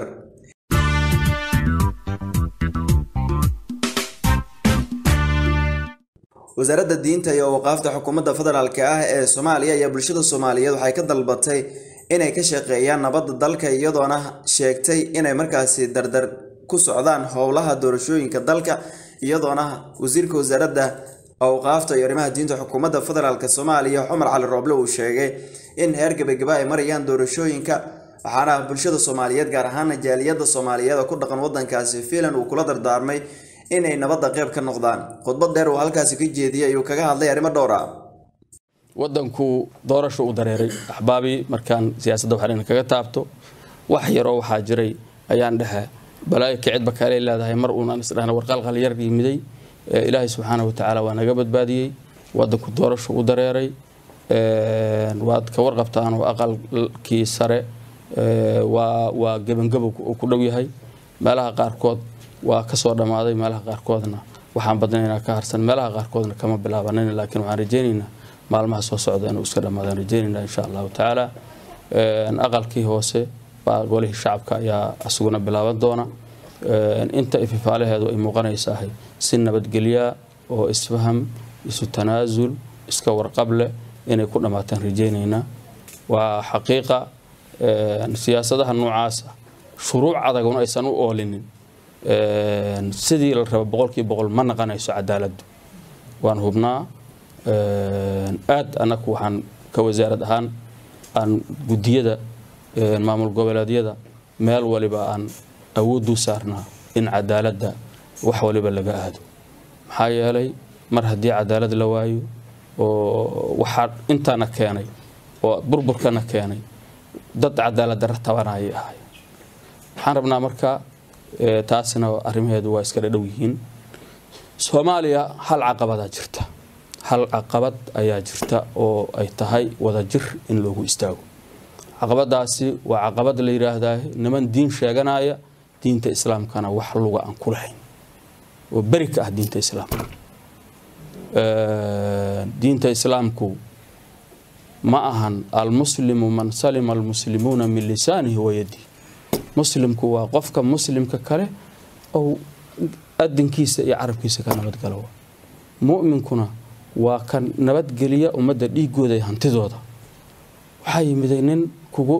wasaaradda diinta iyo waqaafta xukuumadda federaalka ah ee Soomaaliya iyo bulshada Soomaaliyeed waxay ka dalbatay inay ka shaqeeyaan nabadda dalka, iyadoona sheegtay inay markaasi dardar ku socdaan howlaha doorashooyinka dalka, iyadoona wasiirka wasaaradda awqaafta iyo arrimaha diinta xukuumadda federaalka Soomaaliya Cumar Cali Rooble uu sheegay in heer gabagaba ay marayaan doorashooyinka, waxaana bulshada Soomaaliyeed gaar ahaan jaaliyadda Soomaaliyeed ku dhaqan wadankaasi fiilan uu kula dardaarmay inay nabadda qayb ka noqdaan. khudbad dheer uu halkaasi ka jeediyay ayuu kaga hadlay arrimo dhowr ah. wadanku doorasho u dareeray axbaabi markaan siyaasadda waxaan kaga taabto wax yar oo waxa jiray ayaan dhahay balaayo kicid bakaalay leedahay mar uun aan isdhaana warqalqal yar yimiday ilaahay subxaanahu wa ta'aala waa naga badbaadiyay wadanku doorasho u dareeray waad ka warqabtaan oo aqalkii sare waa gabangabo ku dhow yahay meelaha qaarkood waa ka soo dhamaaday meelaha qaarkoodna waxaan badnaynaa ka harsan meelaha qaarkoodna kama bilaabanin laakiin waxaan rajaynaynaa maalmaha soo socda inuu iska dhamaadaan rajaynaynaa insha Allah ta'ala aqalkii hoose baa golihii shacabka ayaa asuguna bilaaban doona inta ififaalaheedu ay muuqanaysahay si nabadgelya oo isfaham isu tanaasul iska warqab leh inay ku dhamaataan rajaynaynaa waa xaqiiqa siyaasadaha noocaas shuruuc adaguna aysan u oolinin sidii la rabo boqolkiiba boqol ma naqanayso cadaaladdu waan hubnaa aad anaku waxaan ka wasaarad ahaan aan guddiyada maamul goboleedyada meel waliba aan awood u saarnaa in cadaaladda wax waliba laga aado maxaa yeelay mar haddii cadaalad la waayo oo waxaa intaana keenay oo burburkana keenay dad cadaalad darro tabanaya ahay waxaan rabnaa marka taasina arrimaheedu waa iska dhadhow yihiin Soomaaliya hal caqabad jirta hal caqabad ayaa jirta oo ay tahay wadajir in loogu istaago caqabadaasi waa caqabad la yiraahdaa niman diin sheeganaya diinta islaamkana wax luga aan ku lahayn oo barika ah diinta islaamka diinta islaamku ma ahan al-muslimu man salima al-muslimuna min lisanihi wa yadihi muslimku waa qofka muslimka kale oo adinkiisa iyo carabkiisa ka nabad galo mu'minkuna waa kan nabad geliya umada dhiigooda iyo hantidooda waxa yimiday nin kugu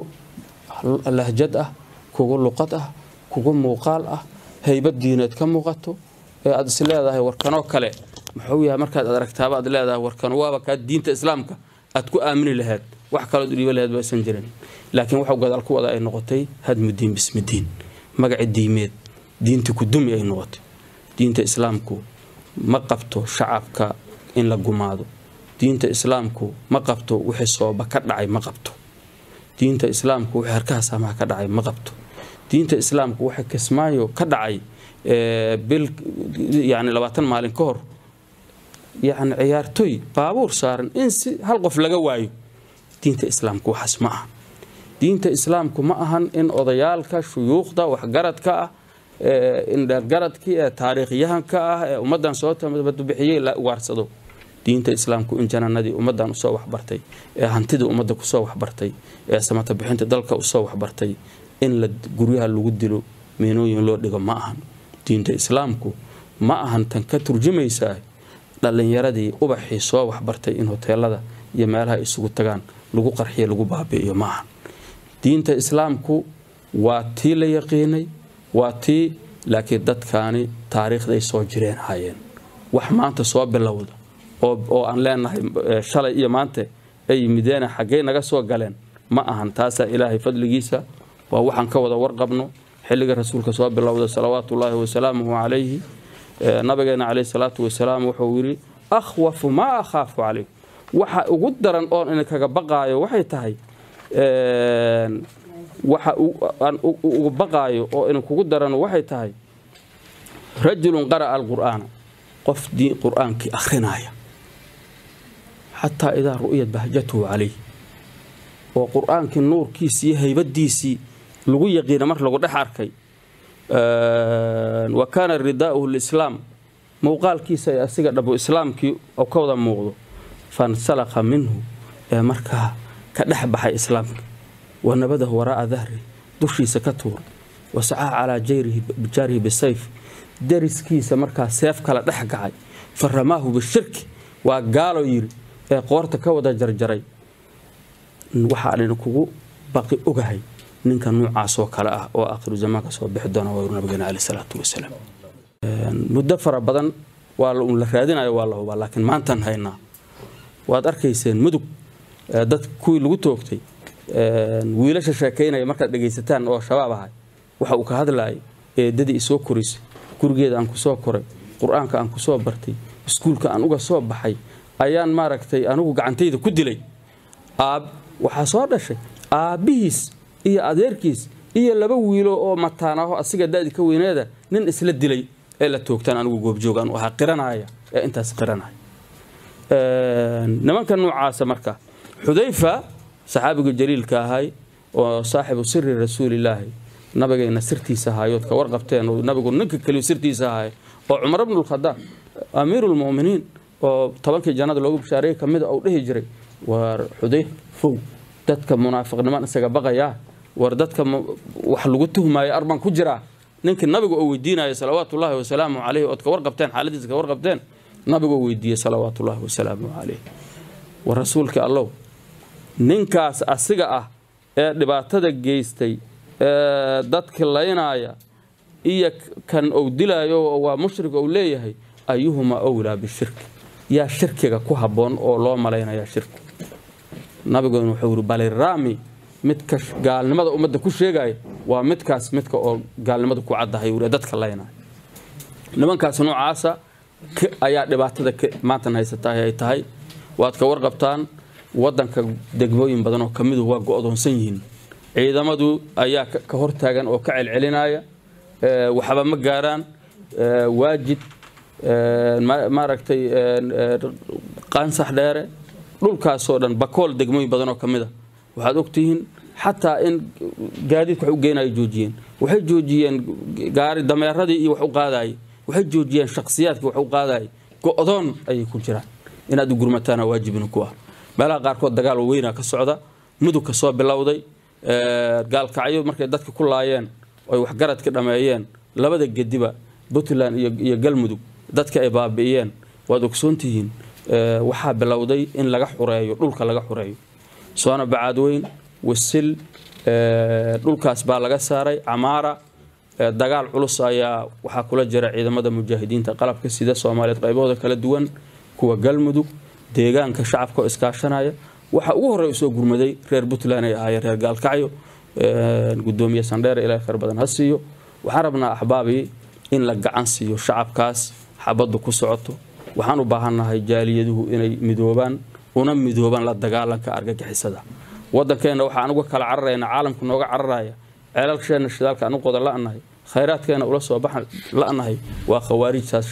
lahjad ah kugu luqad ah kugu muuqaal ah haybad diineed ka muuqato ee aad is leedahay warkanoo kale muxuu yahay markaad aragtaaba aad leedahay warkan waaba ka diinta islaamka aad ku aamini lahayd wax kale u dhiiba lahayd baysan jirin laakiin waxa gadaal ku wada ay noqotay hadmu diin bismidiin magaci diimeed diinta ku dumi ay noqotay diinta islaamku ma qabto shacabka in la gumaado diinta islaamku ma qabto wixii sooba ka dhacay ma qabto diinta islaamku wixii harkaha saamaha ka dhacay ma qabto diinta islaamku wixii kismaayo ka dhacay bil yani 20 maalin ka hor يعني ciyaartoy baabuur saaran in si hal qof laga waayo diinta islaamku waxas ma aha diinta islaamku ma ahan in odayaalka shuyuukhda wax garadka ah in garadkii taariikhyahanka ah ummadan soo tamad bixiyay la waarsado diinta islaamku in jananadii ummadan soo wax bartay hantida ummadda ku soo wax bartay samata bixinta dalka soo wax bartay in la guryaha lagu dilo meenooyin loo dhigo ma ahan diinta islaamku ma ahan tan ka turjumaysaa dhalinyaradii ubaxii soo wax bartay in hoteelada iyo meelaha isugu tagaan lagu qarxiyo lagu baabi'iyo maaha diinta islaamku waa tii la yaqiinay waa tii laakiin dadkaani taariikhday soo jireen hayeen wax maanta soo bilowda oo aan leenahay shalay iyo maanta ay yimideen xagee naga soo galeen ma ahan taasa ilaahay fadligiisa waa waxaan ka wada warqabno xilliga rasuulka soo bilowda salawaatullaahi wa salaamuhu calayhi nabigeena calayhi salaatu wasalaam wuxuu yiri akhwafu ma akhafu calayhi waxa ugu daran oo in kaga baqaayo waxay tahay waxa aan ugu baqaayo oo in kugu daran waxay tahay rajulun qara al-qur'aan qof diin qur'aanki akhrinaya hatta idha ru'iyat bahjatuhu calayhi oo qur'aanki nuurkiisii haybadiisii lagu yaqiin mar lagu dhex arkay وكان الرداء الإسلام موقال كيسا أسيق دبو إسلام كي أو كوضا موضو فانسلق منه مركها كدحبح إسلام ونبذه وراء ظهره دشي سكتور وسعى على جاره بالسيف درس كيسا مركها سيف كلا دحقعي فرماه بالشرك وقالوا يري قورتا كوضا جرجري وحا لنكو باقي أغهي ninka noocaas oo kala ah oo akhir zamaanka soo bixi doona waa nabiga kaleey salaatu wasalaam muddo fara badan waa la raadinayo waa la hubaa laakiin maantan hayna waad arkayseen mudug dad kuwii lagu toogtay wiilasha sheekeynaya marka dhageysataan oo shabaab ahay waxa uu ka hadlaayay dadii soo korisay gurigeeda aan ku soo koray quraanka aan ku soo bartay iskuulka aan uga soo baxay ayaan maaragtay anigu gacantayda ku dilay waxa soo dhashay aabihiis iyo adeerkiis iyo laba wiilo oo mataanaho asiga daadi ka weyneeda nin isla dilay ee la toogtaan anigu goob joogan waxa qiranaya ee intaas qiranaya nimanka noocaas marka xudayfa saxaabiga jaliilka ahay oo saaxibu sirri rasuulilaahi nabigeena sirtiisa hayood ka warqabteen oo nabigu ninka kaliya sirtiisa ahay oo Umar ibn al-Khattab amiirul muuminiin oo tobankii jannada loogu bishaareeyay kamid ah oo dhihi jiray war xudayfa dadka munaafiqnimada isaga baqaya war dadka wax lagu tuhmaayo arban ku jira ninkii nabigu oo weydiinaya salawaatullaahi wasalaamu calayhi ood ka warqabteen xaaladiisa ka warqabteen nabigu oo weydiiyey salawaatullaahi wasalaamu calayhi wa rasuulka allow ninkaas asiga ah ee dhibaatada geystay ee dadka laynaya iyo kan uu dilaayo waa mushrik uu leeyahay ayuhuma awlaa bishirki yaa shirkiga ku habboon oo loo malaynayaa shirki nabiguna wuxuu yidhi baliraami midka gaalnimada ummadda ku sheegaya waa midkaas midka oo gaalnimada ku caddahay uu dadka laynaya nimankaas noocaasa ayaa dhibaatada maanta haysataa ay tahay waad ka warqabtaan wadanka degmooyin badan oo kamid waa go'doonsan yihiin ciidamadu ayaa ka hortaagan oo ka celcelinaya waxba ma gaaraan waajid maaragtay qaansax dheere dhulkaasoo dhan bakool degmooyin badan oo kamid ah waxaad ogtihiin xataa in gaadiidku wax u geenayo joojiyeen waxay joojiyeen gaari dameeradii iyo wax u qaadayay waxay joojiyeen shakhsiyaadkii wax u qaadayay go'doon ayay ku jiraan inaad u gurmataana waajibina ku ah meelaha qaarkood dagaal weynaa ka socda mudug ka soo bilowday gaalkacyo markay dadka ku laayeen oy waxgaradka dhameeyeen labada gediba puntland iyo galmudug dadka ay baabi'iyeen waad ogsoontihiin waxaa bilowday in laga xureeyo dhulka laga xureeyo soona bacaadweyn wasil dhulkaas baa laga saaray camaara dagaal culus ayaa waxaa kula jira ciidamada mujaahidiinta qalabka sida Soomaaliyeed qaybahooda kala duwan kuwa galmudug deegaanka shacabka oo iskaashanaya waxa ugu horeeyo soo gurmaday reer Puntland ay ahaayeen reer gaalkacyo gudoomiye Sandheer ilaa khayr badan ha siiyo waxaan rabnaa ahbaabi in la gacan siiyo shacabkaas xabadu ku socoto waxaan u baahanahay jaaliyaduhu inay midoobaan una midoobaan la dagaalanka argagixisada wadankeena waxaan uga kala cararayna caalamku nooga cararaya ceelalkeena shidaalka anu qodan la'anahay khayraadkeena ula soo baxan la'anahay waa khawaarijtaas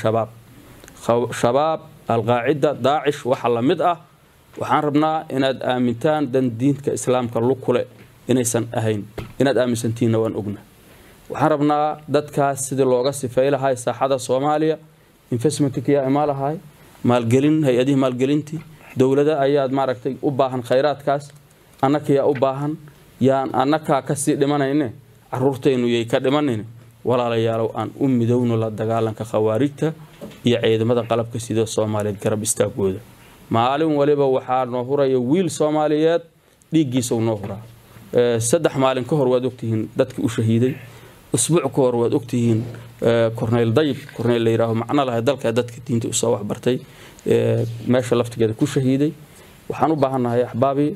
shabaab alqaacida daacish waxa la mid ah waxaan rabnaa inaad aamintaan dan diinta islaamka lukule inaysan ahayn inaad aaminsantiina waan ogna waxaan rabnaa dadkaas sidii looga sifay lahay saaxada Soomaaliya investment-ka yaa imaalahay maalgelin hay'adaha maalgelintii dawladda ayaad maaragtay u baahan khayraadkaas annaka yaa u baahan yaan annaka ka sii dhimanayne caruurteenu yay ka dhimanayne walaalayaal aan u midowno la dagaalanka khawaarijta iyo ciidamada qalabka sida Soomaaliyeed garab istaagooda maalin waliba waxaa noo huraya wiil Soomaaliyeed dhiigiisa noo huraa saddex maalin ka hor waad ogtihiin dadkii u shahiiday usbuuc ka hor waad ogtihiin Cornel Dayib Cornel leeyahay macna lahayd dalka dadka diinta u soo wax bartay meesha laftigeeda ku shahiiday waxaan u baahanahay ahbaabi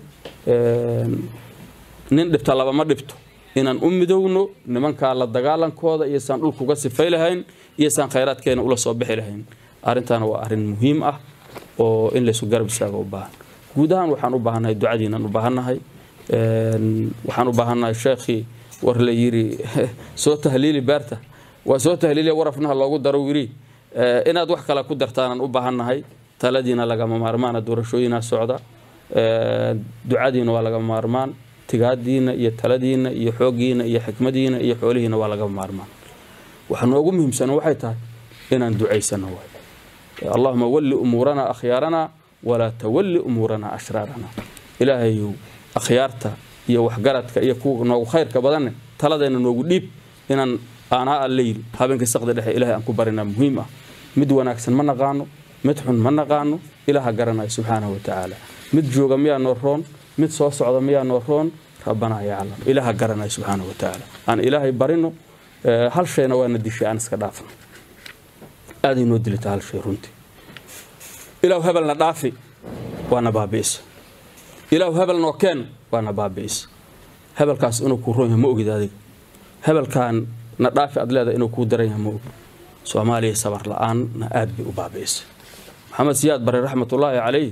nin dhibta laba ma dhibto inaan u midowno nimanka la dagaalankooda iyo san dhulka uga sifay lahayn iyo san khayraadkeena ula soo bixi lahayn arrintan waa arrin muhiim ah oo in la isu garab istaago u baahan guud ahaan waxaan u baahanahay ducadiina u baahanahay waxaan u baahanahay sheekhi war la yiri soo tahliili beerta waa soo tahliili warafnaha loogu daro wiri inaad wax kala ku dartaan u baahanahay taladiina laga maarmaan doorashooyina socda ducadiina waa laga maarmaan tigaadiina iyo taladiina iyo xoogiina iyo xikmadiina iyo xoolihiina waa laga maarmaan waxaan ugu muhiimsan waxay tahay inaan duceysano way Allahumma walli umurana akhyarana wala tawalli umurana ashrarana ilaahayu akhyaarta iyo waxgaradka iyo kuwa noogu khayrka badan taladeena noogu dhiib inaan aanaa alleyl habeenka saqda dhexe ilaahay aan ku barina muhiim ah mid wanaagsan ma naqaano mid xun ma naqaano ilaaha garanay subhanahu wa ta'ala mid jooga miyaa noo roon mid soo socda miyaa noo roon rabbana ya'lam ilaaha garanay subhanahu wa ta'ala aan ilaahay barino hal shayna waa nadishay aan iska dhaafno aad inoo dilita hal shay runtii ilaahu hebelna dhaafi waana baabiis ilaahu hebel noo keen waana baabiis hebelkaas inuu ku roon yahay ma ogid adiga hebelkan na dhaafi aad leedahay inuu ku daran yahay ma ogid Soomaaliya sabar la'aan na aad bi u baabiis Maxamed Siyaad Barre raxmatullaahi calayhi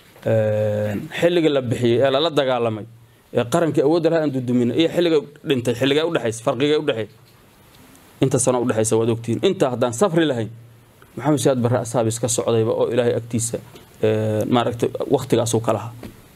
xilliga la bixiyay ee la dagaalamay ee qaranka awood lahayn dudumin iyo xilliga dhintay xilliga u dhaxays farqiga u dhaxay inta sano u dhaxaysa wad ogtiin inta haddaan safri lahayn Maxamed Siyaad Barre ashaab iska socdayba oo Ilaahay agtiisa maaragtay waqtigaas uu kala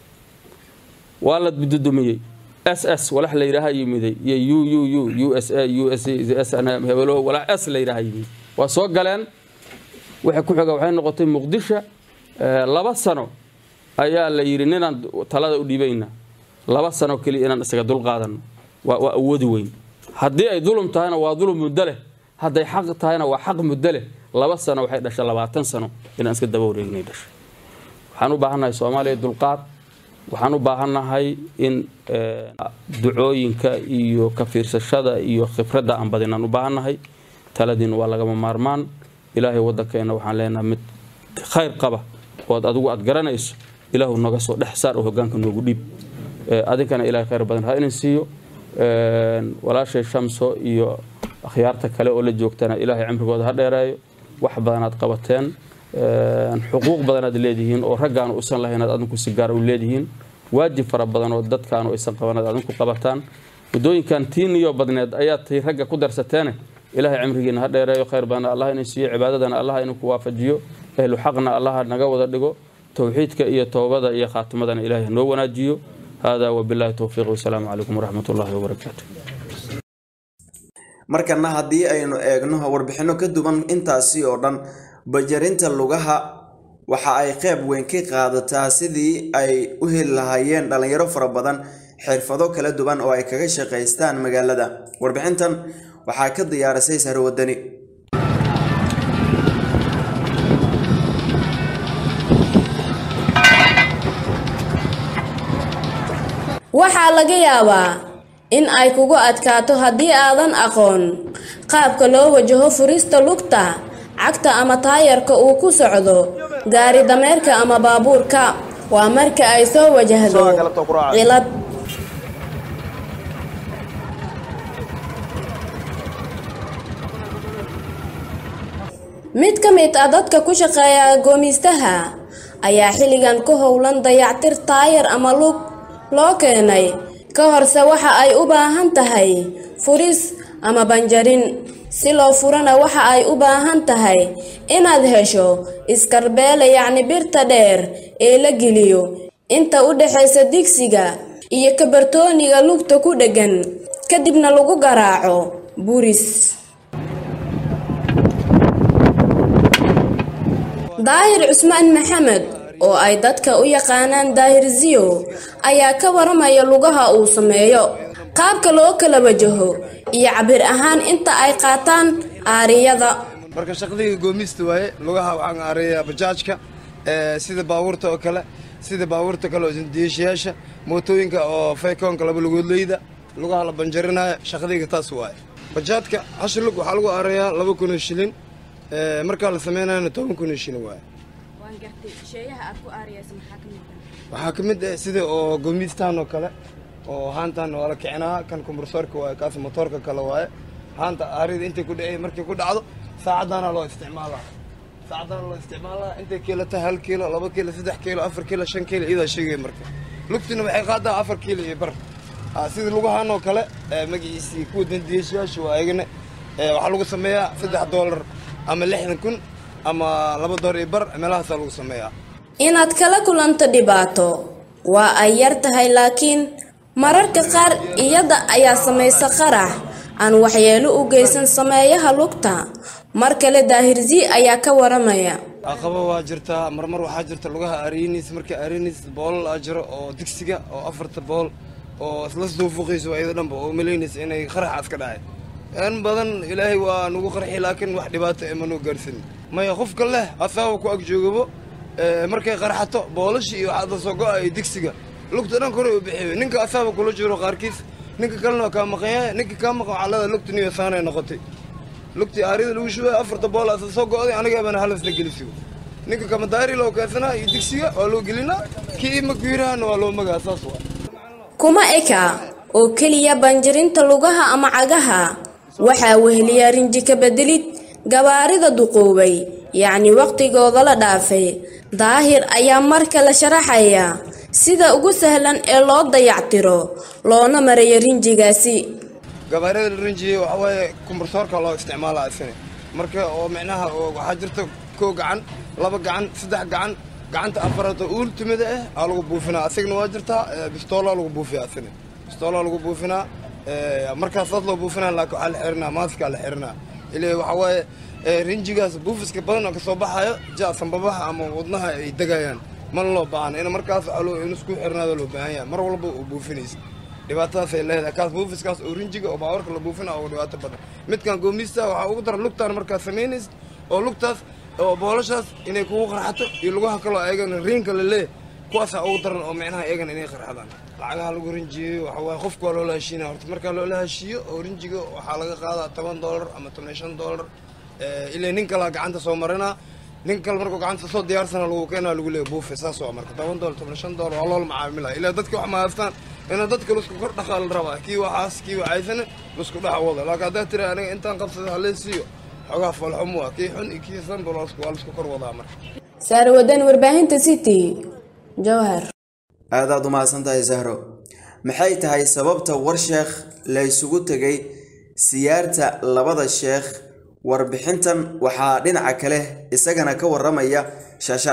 wala bidudumiyay SS walax la yiraahdo yimiday iyo USA SNA hebelo wala S la yiraahdo yimid waa soo galeen waxa ku xiga waxay noqotay Muqdisho 2 sano ayaa la yiri inaan talada u dhibayna 2 sano kali inaan isaga dul qaadano waa awoodi weyn haddii ay dulum tahayna waa dulum muddo leh hadday xaq tahayna waa xaq muddo leh 2 sano waxay dhashay 20 sano inaan iska daba wareegnay dhashay waxaan u baahannahay Soomaaliya dulqaad waxaan u baahannahay in ducooyinka iyo ka fiirsashada iyo khibradda aan badinaan u baahannahay taladin waa laga maarmaan ilaahay wadankeena waxaan leenahay mid khayr qaba oo adigu aad garanayso ilaahu naga soo dhex saar oo hoggaanka noogu dhiib adinkana ilaahay khayr badan ha inaan siiyo walaashay Shamso iyo akhyaarta kale oo la joogtana ilaahay cimrigooda ha dheereeyo wax badan aad qabateen xuquuq badan aad leedihiin oo raggaan u san lahayn aad adinku si gaar u leedihiin waajib fara badan oo dadkaan oo aysan qabanad adinku qabataan wadooyinkan tiiniyo badneed ayaa tay ragga ku darsateen ilaahay cimrigiina ha dheereeyo khayr badan Allah inuu siiyo cibaadadana Allah inuu ku waafajiyo ahlu xaqna Allah naga wada dhigo tawxiidka iyo toobada iyo khaatimadana ilaahay noo wanaajiyo hada wa billahi tawfiiq wa salaamu alaykum wa rahmatullahi wa barakaatuh markana hadii aynu eegno warbixino ka duwan intaasi oo dhan bajarinta lugaha waxa ay qayb weyn ka qaadataa sidii ay u heli lahaayeen dhalinyaro fara badan xirfado kala duwan oo ay kaga shaqeystaan magaalada warbixintan waxaa ka diyaarisay Sahro Wadani waxaa laga yaabaa in ay kugu adkaato haddii aadan aqoon qaabka loo wajaho furista lugta cagta ama taayarka uu ku socdo gaari dameerka ama baabuurka waa marka ay soo wajahdo cilad mid ka mid ah dadka ku shaqeeya goomistaha ayaa xilligan ku howlan dayactir taayar ama lug loo keenay ka horse waxa ay u baahan tahay furis ama banjarin si loo furana waxa ay u baahan tahay inaad hesho iskarbeele yacni birta dheer ee la geliyo inta u dhaxaysa digsiga iyo kabartooniga lugta ku dhagan kadibna lagu garaaco buris Daahir Cusmaan Maxamed oo ay dadka u yaqaanaan Daahir Ziyo ayaa ka waramaya lugaha uu sameeyo qaabka loo kala wajaho iyo cabir ahaan inta ay qaataan aariyada marka shaqadiga goomista waaye lugaha waxaan aariyaa bajaajka sida baabuurta oo kale oo diishayaasha mootooyinka oo faykoonka laba lugoodleyda lugaha la banjarinayo shaqadiga taas waaye bajaajka xashilug waxaa lagu aariyaa 2,000 shilin marka la sameeynayo 10,000 shilin waaye waan gartay sheeyaha aad ku aariyaysa waxaa ka mid ah sida oo goomistaan oo kale oo haantan wala kicinaa kan komborsorka waaye kaas motorka kale waaye haanta aarida inta ku dhacay markii ku dhacdo saacadana loo isticmaalaa intay kiilo ta 1 kiilo 2 kiilo 3 kiilo 4 kiilo 5 kiilo ida sheegay marka lugtina waxay qaadaa 4 kiilo iyo bar sida lugahan oo kale magaciisi ku dandiishaashu waayagana waxa lagu sameeyaa $3 ama 60,000 ama $2 iyo bar meelahaas lagu sameeyaa inaad kala kulanto dhibaato waa ay yar tahay laakiin mararka qaar iyada ayaa samaysa qarax aan waxyeelo u geysan sameeyaha lugta mar kale Daahir Zi ayaa ka waramaya aqaba waa jirtaa marmar waxaa jirta lugaha arinis bool ajro oo digsiga oo 4 bool oo isla soo fuqayso ayada dhanba oo maleynaysa inay qarax aska dhacay in badan ilaahay waa nagu qarxi laakiin wax dhibaato ma noo gaarsin maya qofka leh asaabo ku ag joogabo markay qarxato boolash iyo waxa soo go'ay digsiga lugta dhan kore u bixiyo ninka asaabo kula jiro qaarkiis ninka kalena ka maqan ninka ka maqan calada lugta niyo saanay noqotay lugti aarida lagu shubay 4 bool soo go'day aniga bana halas la gelisiyo ninka kama daari loo kaasana iyo digsiga oo loo gelina kii ma guuraan waa loo magaa saas waa kuma eka oo kaliya banjarinta lugaha ama cagaha waxa weheliya rinji ka bedelid gawaarida duqoobay yacni waqtigooda la dhaafay Daahir ayaa marka la sharaxaya sida ugu sahlan ee loo dayactiro loona marayo rinjigaasi gawaarida rinjiga waxa waaye komborsorka loo isticmaalaa asana marka oo macnaha waxa jirta 1 gacan 2 gacan 3 gacan gacanta afaraad oo ultimate ah lagu buufinaa asagna waa jirta bistoola lagu buufiyaa asana bistoola lagu buufinaa marka sad loo buufinaa laakiin waxa la xirnaa maaska la xirnaa ilaa waxa waaye rinjigaas buufiska badan oo ka soo baxayo jaasan babaha ama wadnaha ay dagayaan man loo baahan in markaas alo in isku xirnaado loo baahan yahay mar walba uu buufinaysa dhibaatadaasay leedahay kaas buufiskaas oo rinjiga oo baawarka la buufina oo dhibaato badan midkan goomista waxaa ugu daran lugtaan markaad samaynaysid oo lugtaas oo boolashaas inay kugu qarxato iyo lugaha kaloo ayagana riinka la leeyahay kuwaasaa ugu daran oo micnaha iyagana inay qarxadaan lacagaha lagu rinjiyeeyo waxa waaye qofka waa loola heshiinaya horta markaa loola heshiiyo oo rinjiga waxaa laga qaadaa $10 ama $15 ilaa nin kala gacanta soo marinaa nin kale markuu gacanta soo diyaarsana lagu keenaa lagu leeyahay buufe saas waa marka $10 $15 waa loola macaamilaya ilaa dadka wax ma haystaan ina dadka lasku kor dhaqaal rabaa kii waxaas kii waxaysana lasku dhex wada laakiin haddaa tiri aniga intaan qabsada halaysiiyo xogaa falxumo ah kii xun iyo kii sanba waa lasku kor wadaa marka Saarwadan warbaahinta City Jawhar aadaad u mahadsantahay Zahro maxay tahay sababta war sheekh la isugu tagay siyaarta labada sheekh warbixintan waxaa dhinaca kale isagana ka waramaya Shasha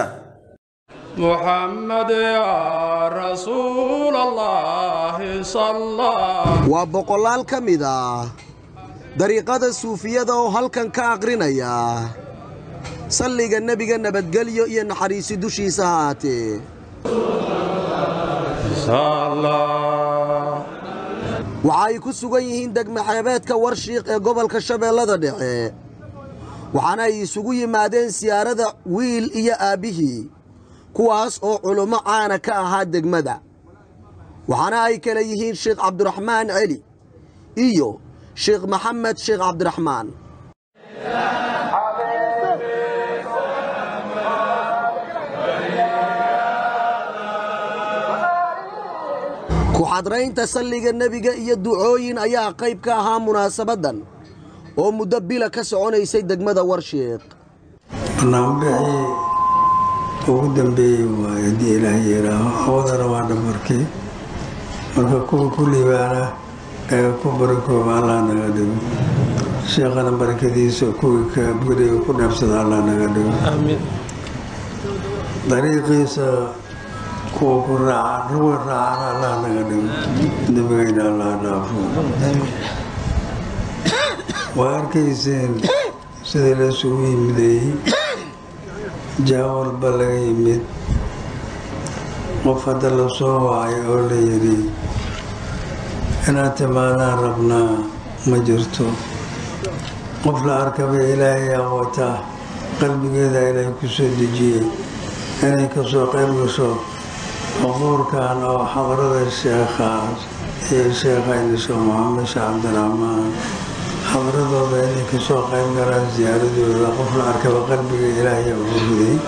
محمد يا رسول الله صلى waa boqolaal ka mid ah dariiqada suufiyada oo halkan ka aqrinaya salliga nabiga nabadgelyo iyo naxariisi dushiisa haatee waxa ay ku sugan yihiin degmaxeebeedka warshiiq ee gobolka shabeellada dhexe waxaana ay isugu yimaadeen siyaarada wiil iyo aabbihii kuwaas oo culummo caana ka ahaa degmada waxaana ay kala yihiin sheekh cabdiraxmaan celi iyo sheekh maxamed sheekh cabdiraxmaan ku xadraynta salliga nebiga iyo ducooyin ayaa qayb ka ahaa munaasabaddan oo muddo bila ka soconaysay degmada warshiiq ugu dambeeyey waay haddii ilaah yeelaaho hawadana waa dhamarkii marka kuwa ku liibaana ee ku barakooba allah naga dhigo sheekhana barakadiisa kuwii ka guriga ku dheebsada allah naga dhigo dariiqiisa kuwa ku raaca ruwa raacana allah naga dhigo dembigayna allah dhaafo waa arkayseen sidii la isugu yimideeyey jaawalba laga yimid qof hadda la soo wacay oo la yidhi inaad timaadaan rabnaa ma jirto qof la arkaba ilaahay aqoota qalbigeeda ilaahay ku soo dejiyey inay ka soo qayb gasho xuquurkan oo xadrada sheekhaas iyo sheekhayna sheekh maxamed sheekh cabdiraxmaan xadradooda inay ka soo qayb galaan ziyaaradooda qof la arkaba qalbiga ilaahay ugu guday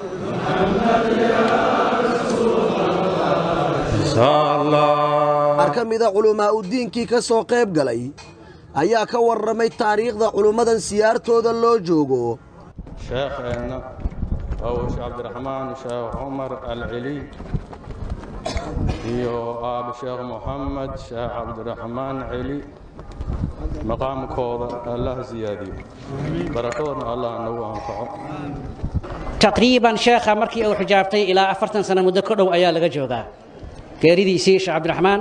qaar ka mida culamaa u diinkii ka soo qayb galay ayaa ka warramay taariikhda culummadan siyaartooda loo joogo sheekheenna waa sheekh cabdiraxmaan sheekh cumar alceli iyo aab sheekh moxamed sheekh cabdiraxmaan celi maqaamkooda allah ziyaadiyo barakadoodna allah nagu anfaco تقريبا شيخ مركي أو حجابتي إلى 40 سنة مدة كله أيا لقى جوجا كيريدي سيش عبد الرحمن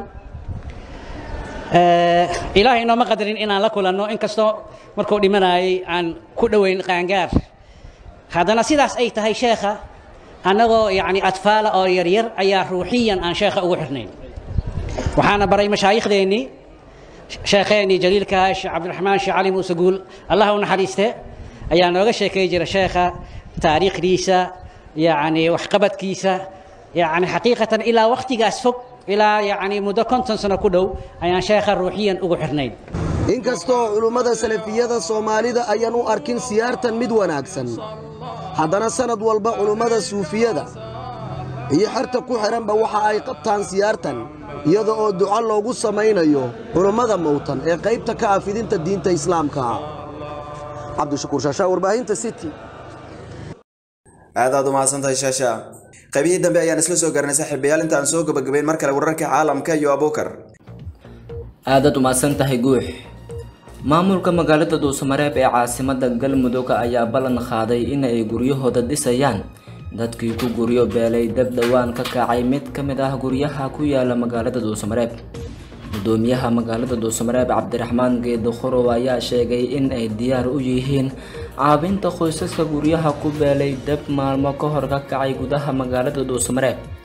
إلهي إنه ما قدرين إن لكم لأنه إن كستو مركو دي مناي عن كل وين قانجار هذا نسيداس أي تهي شيخة أنه يعني أطفال أو يرير أيا روحيا عن شيخ أو حرنين وحنا بري مشايخ ديني شيخيني جليل كاش عبد الرحمن شي علي موسى قول الله ونحريسته أيا نوغا شيخي جرى شيخة تاريخ ليسا يعني وحقبت كيسا يعني حقيقة إلى وقت قاسفك إلى يعني مدة كنت سنة كدو أيان شيخا روحيا أغو حرنين inkastoo culummada salafiyada soomaalida ayaan u arkin siyaartan mid wanaagsan haddana sanad walba culummada suufiyada iyo xerta ku xiranba waxa ay qabtaan siyaartan iyada oo duco loogu samaynayo culummada mowtan ee qaybta ka afidinta diinta islaamka cabdishakuur shaashaa warbaahinta city aadaad u mahadsantahay Shasha qaybihii dambe ayaan isla soo garanay saaxiibayaal inta aan soo gabagabeyn mar kale wararka caalamka iyo Abuukar aadaad u mahadsantahay guux maamulka magaalada Dhuusamareeb ee caasimadda Galmudug ayaa ballan qaaday in ay guryahooda dhisayaan dadkii ku guryo beelay dab dhawaan ka kacay mid ka mid ah guryaha ku yaala magaalada Dhuusamareeb gudoomiyaha magaalada Dhuusamareeb Cabdiraxmaan Geedo Khorow ayaa sheegay in ay diyaar u yihiin caawinta qoysaska guryaha ku beelay dab maalmo ka hor ka kacay gudaha magaalada Dhuusamareeb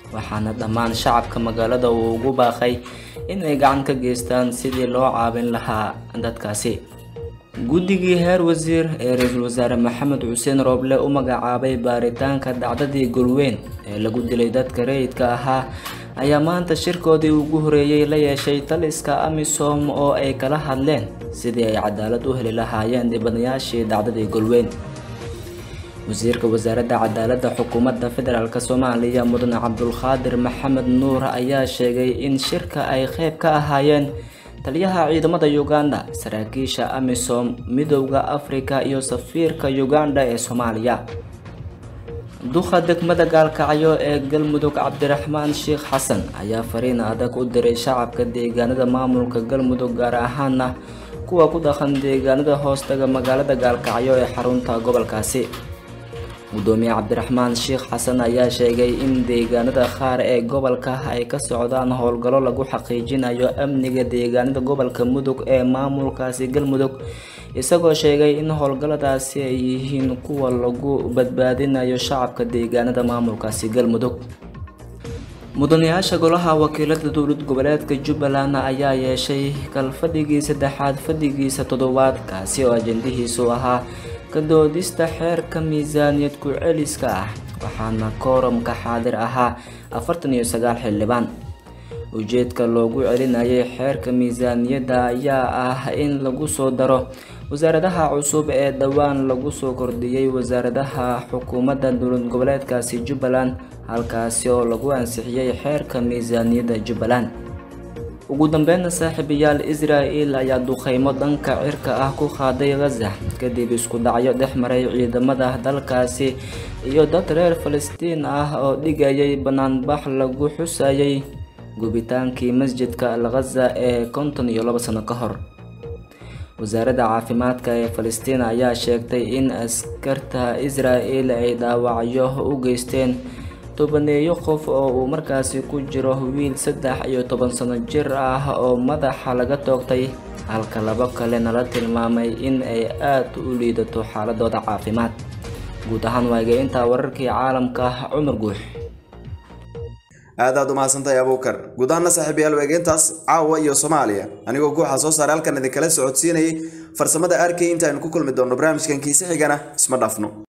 waxaana dhammaan shacabka magaalada uu ugu baaqay inay gacan ka geystaan sidii loo caawin lahaa dadkaasi. guddigii heer wasiir ee ra-iisul wasaare maxamed xuseen rooble u magacaabay baaritaanka dhacdadii golweyn ee lagu dilay dadka rayidka ahaa ayaa maanta shirkoodii ugu horeeyay la yeeshay taliska amisom oo ay kala hadleen sidii ay cadaalad u heli lahaayeen dhibanayaashii dhacdadii golweyn. wasiirka wasaaradda cadaaladda xukuumadda federaalk Soomaaliya mudane Cabdulqaadir Maxamed Nuur ayaa sheegay in shirka ay qayb ka ahaayeen taliyaha ciidamada Uganda, saraakiisha amisom, midowga Afrika iyo safiirka Uganda ee Soomaaliya. duqa degmada Gaalkacyo ee Galmudug Cabdiraxmaan Sheekh Xasan ayaa fariin adag u diray shacabka deegaanada maamulka Galmudug gaar ahaan kuwa ku dhaqan deegaanada hoostaga magaalada Gaalkacyo ee xarunta gobolkaasi. gudoomiye Cabdiraxmaan Sheekh Xasan ayaa sheegay in deegaanada qaar ee gobolka ay ka socdaan howlgallo lagu xaqiijinayo amniga deegaanada gobolka Mudug ee maamulkaasi Galmudug, isagoo sheegay in howlgalladaasi ay yihiin kuwa lagu badbaadinayo shacabka deegaanada maamulkaasi Galmudug. mudanayaasha golaha wakiilada dowlad goboleedka Jubbaland ayaa yeeshay kalfadhigii saddexaad fadhigiisa toddobaad kaasi oo ajandihiisu ahaa ka doodista xeerka miisaaniyad ku celiska ah, waxaana kooramka xaadir ahaa 49 xildhibaan. ujeedka loogu celinayay xeerka miisaaniyadda ayaa ah in lagu soo daro wasaaradaha cusub ee dhawaan lagu soo kordhiyay wasaaradaha xukuumadda dowlad goboleedkaasi Jubbaland, halkaasi oo lagu ansixiyay xeerka miisaaniyadda Jubbaland. ugu dambeyn saaxiibayaal Israa'iil ayaa duqeymo dhanka cirka ah ku qaaday Gaza kadib isku dhacyo dhexmaray ciidamada dalkaasi iyo dad reer Falastiin ah oo dhigayay banaanbax lagu xusayay gubitaankii masjidka Al-Gaza ee 52 sano ka hor. wasaaradda caafimaadka ee Falastiin ayaa sheegtay in askarta Israa'iil ay dhaawacyo u geysteen tobaneeyo qof oo uu markaasi ku jiro wiil 13 sano jir ah oo madaxa laga toogtay, halka laba kalena la tilmaamay in ay aad u liidato xaaladooda caafimaad. guud ahaan waagay intaa wararkii caalamka Cumar Guux. aad u mahadsantahay Abuukar. guud ahaan saaxiibayaal waageentaas caawa iyo Soomaaliya anigoo guuxa soo saaray halkan idin kala socodsiinayay farsamada arkay inta aynu ku kulmi doono barnaamijkan kiisa xigana isma dhaafno.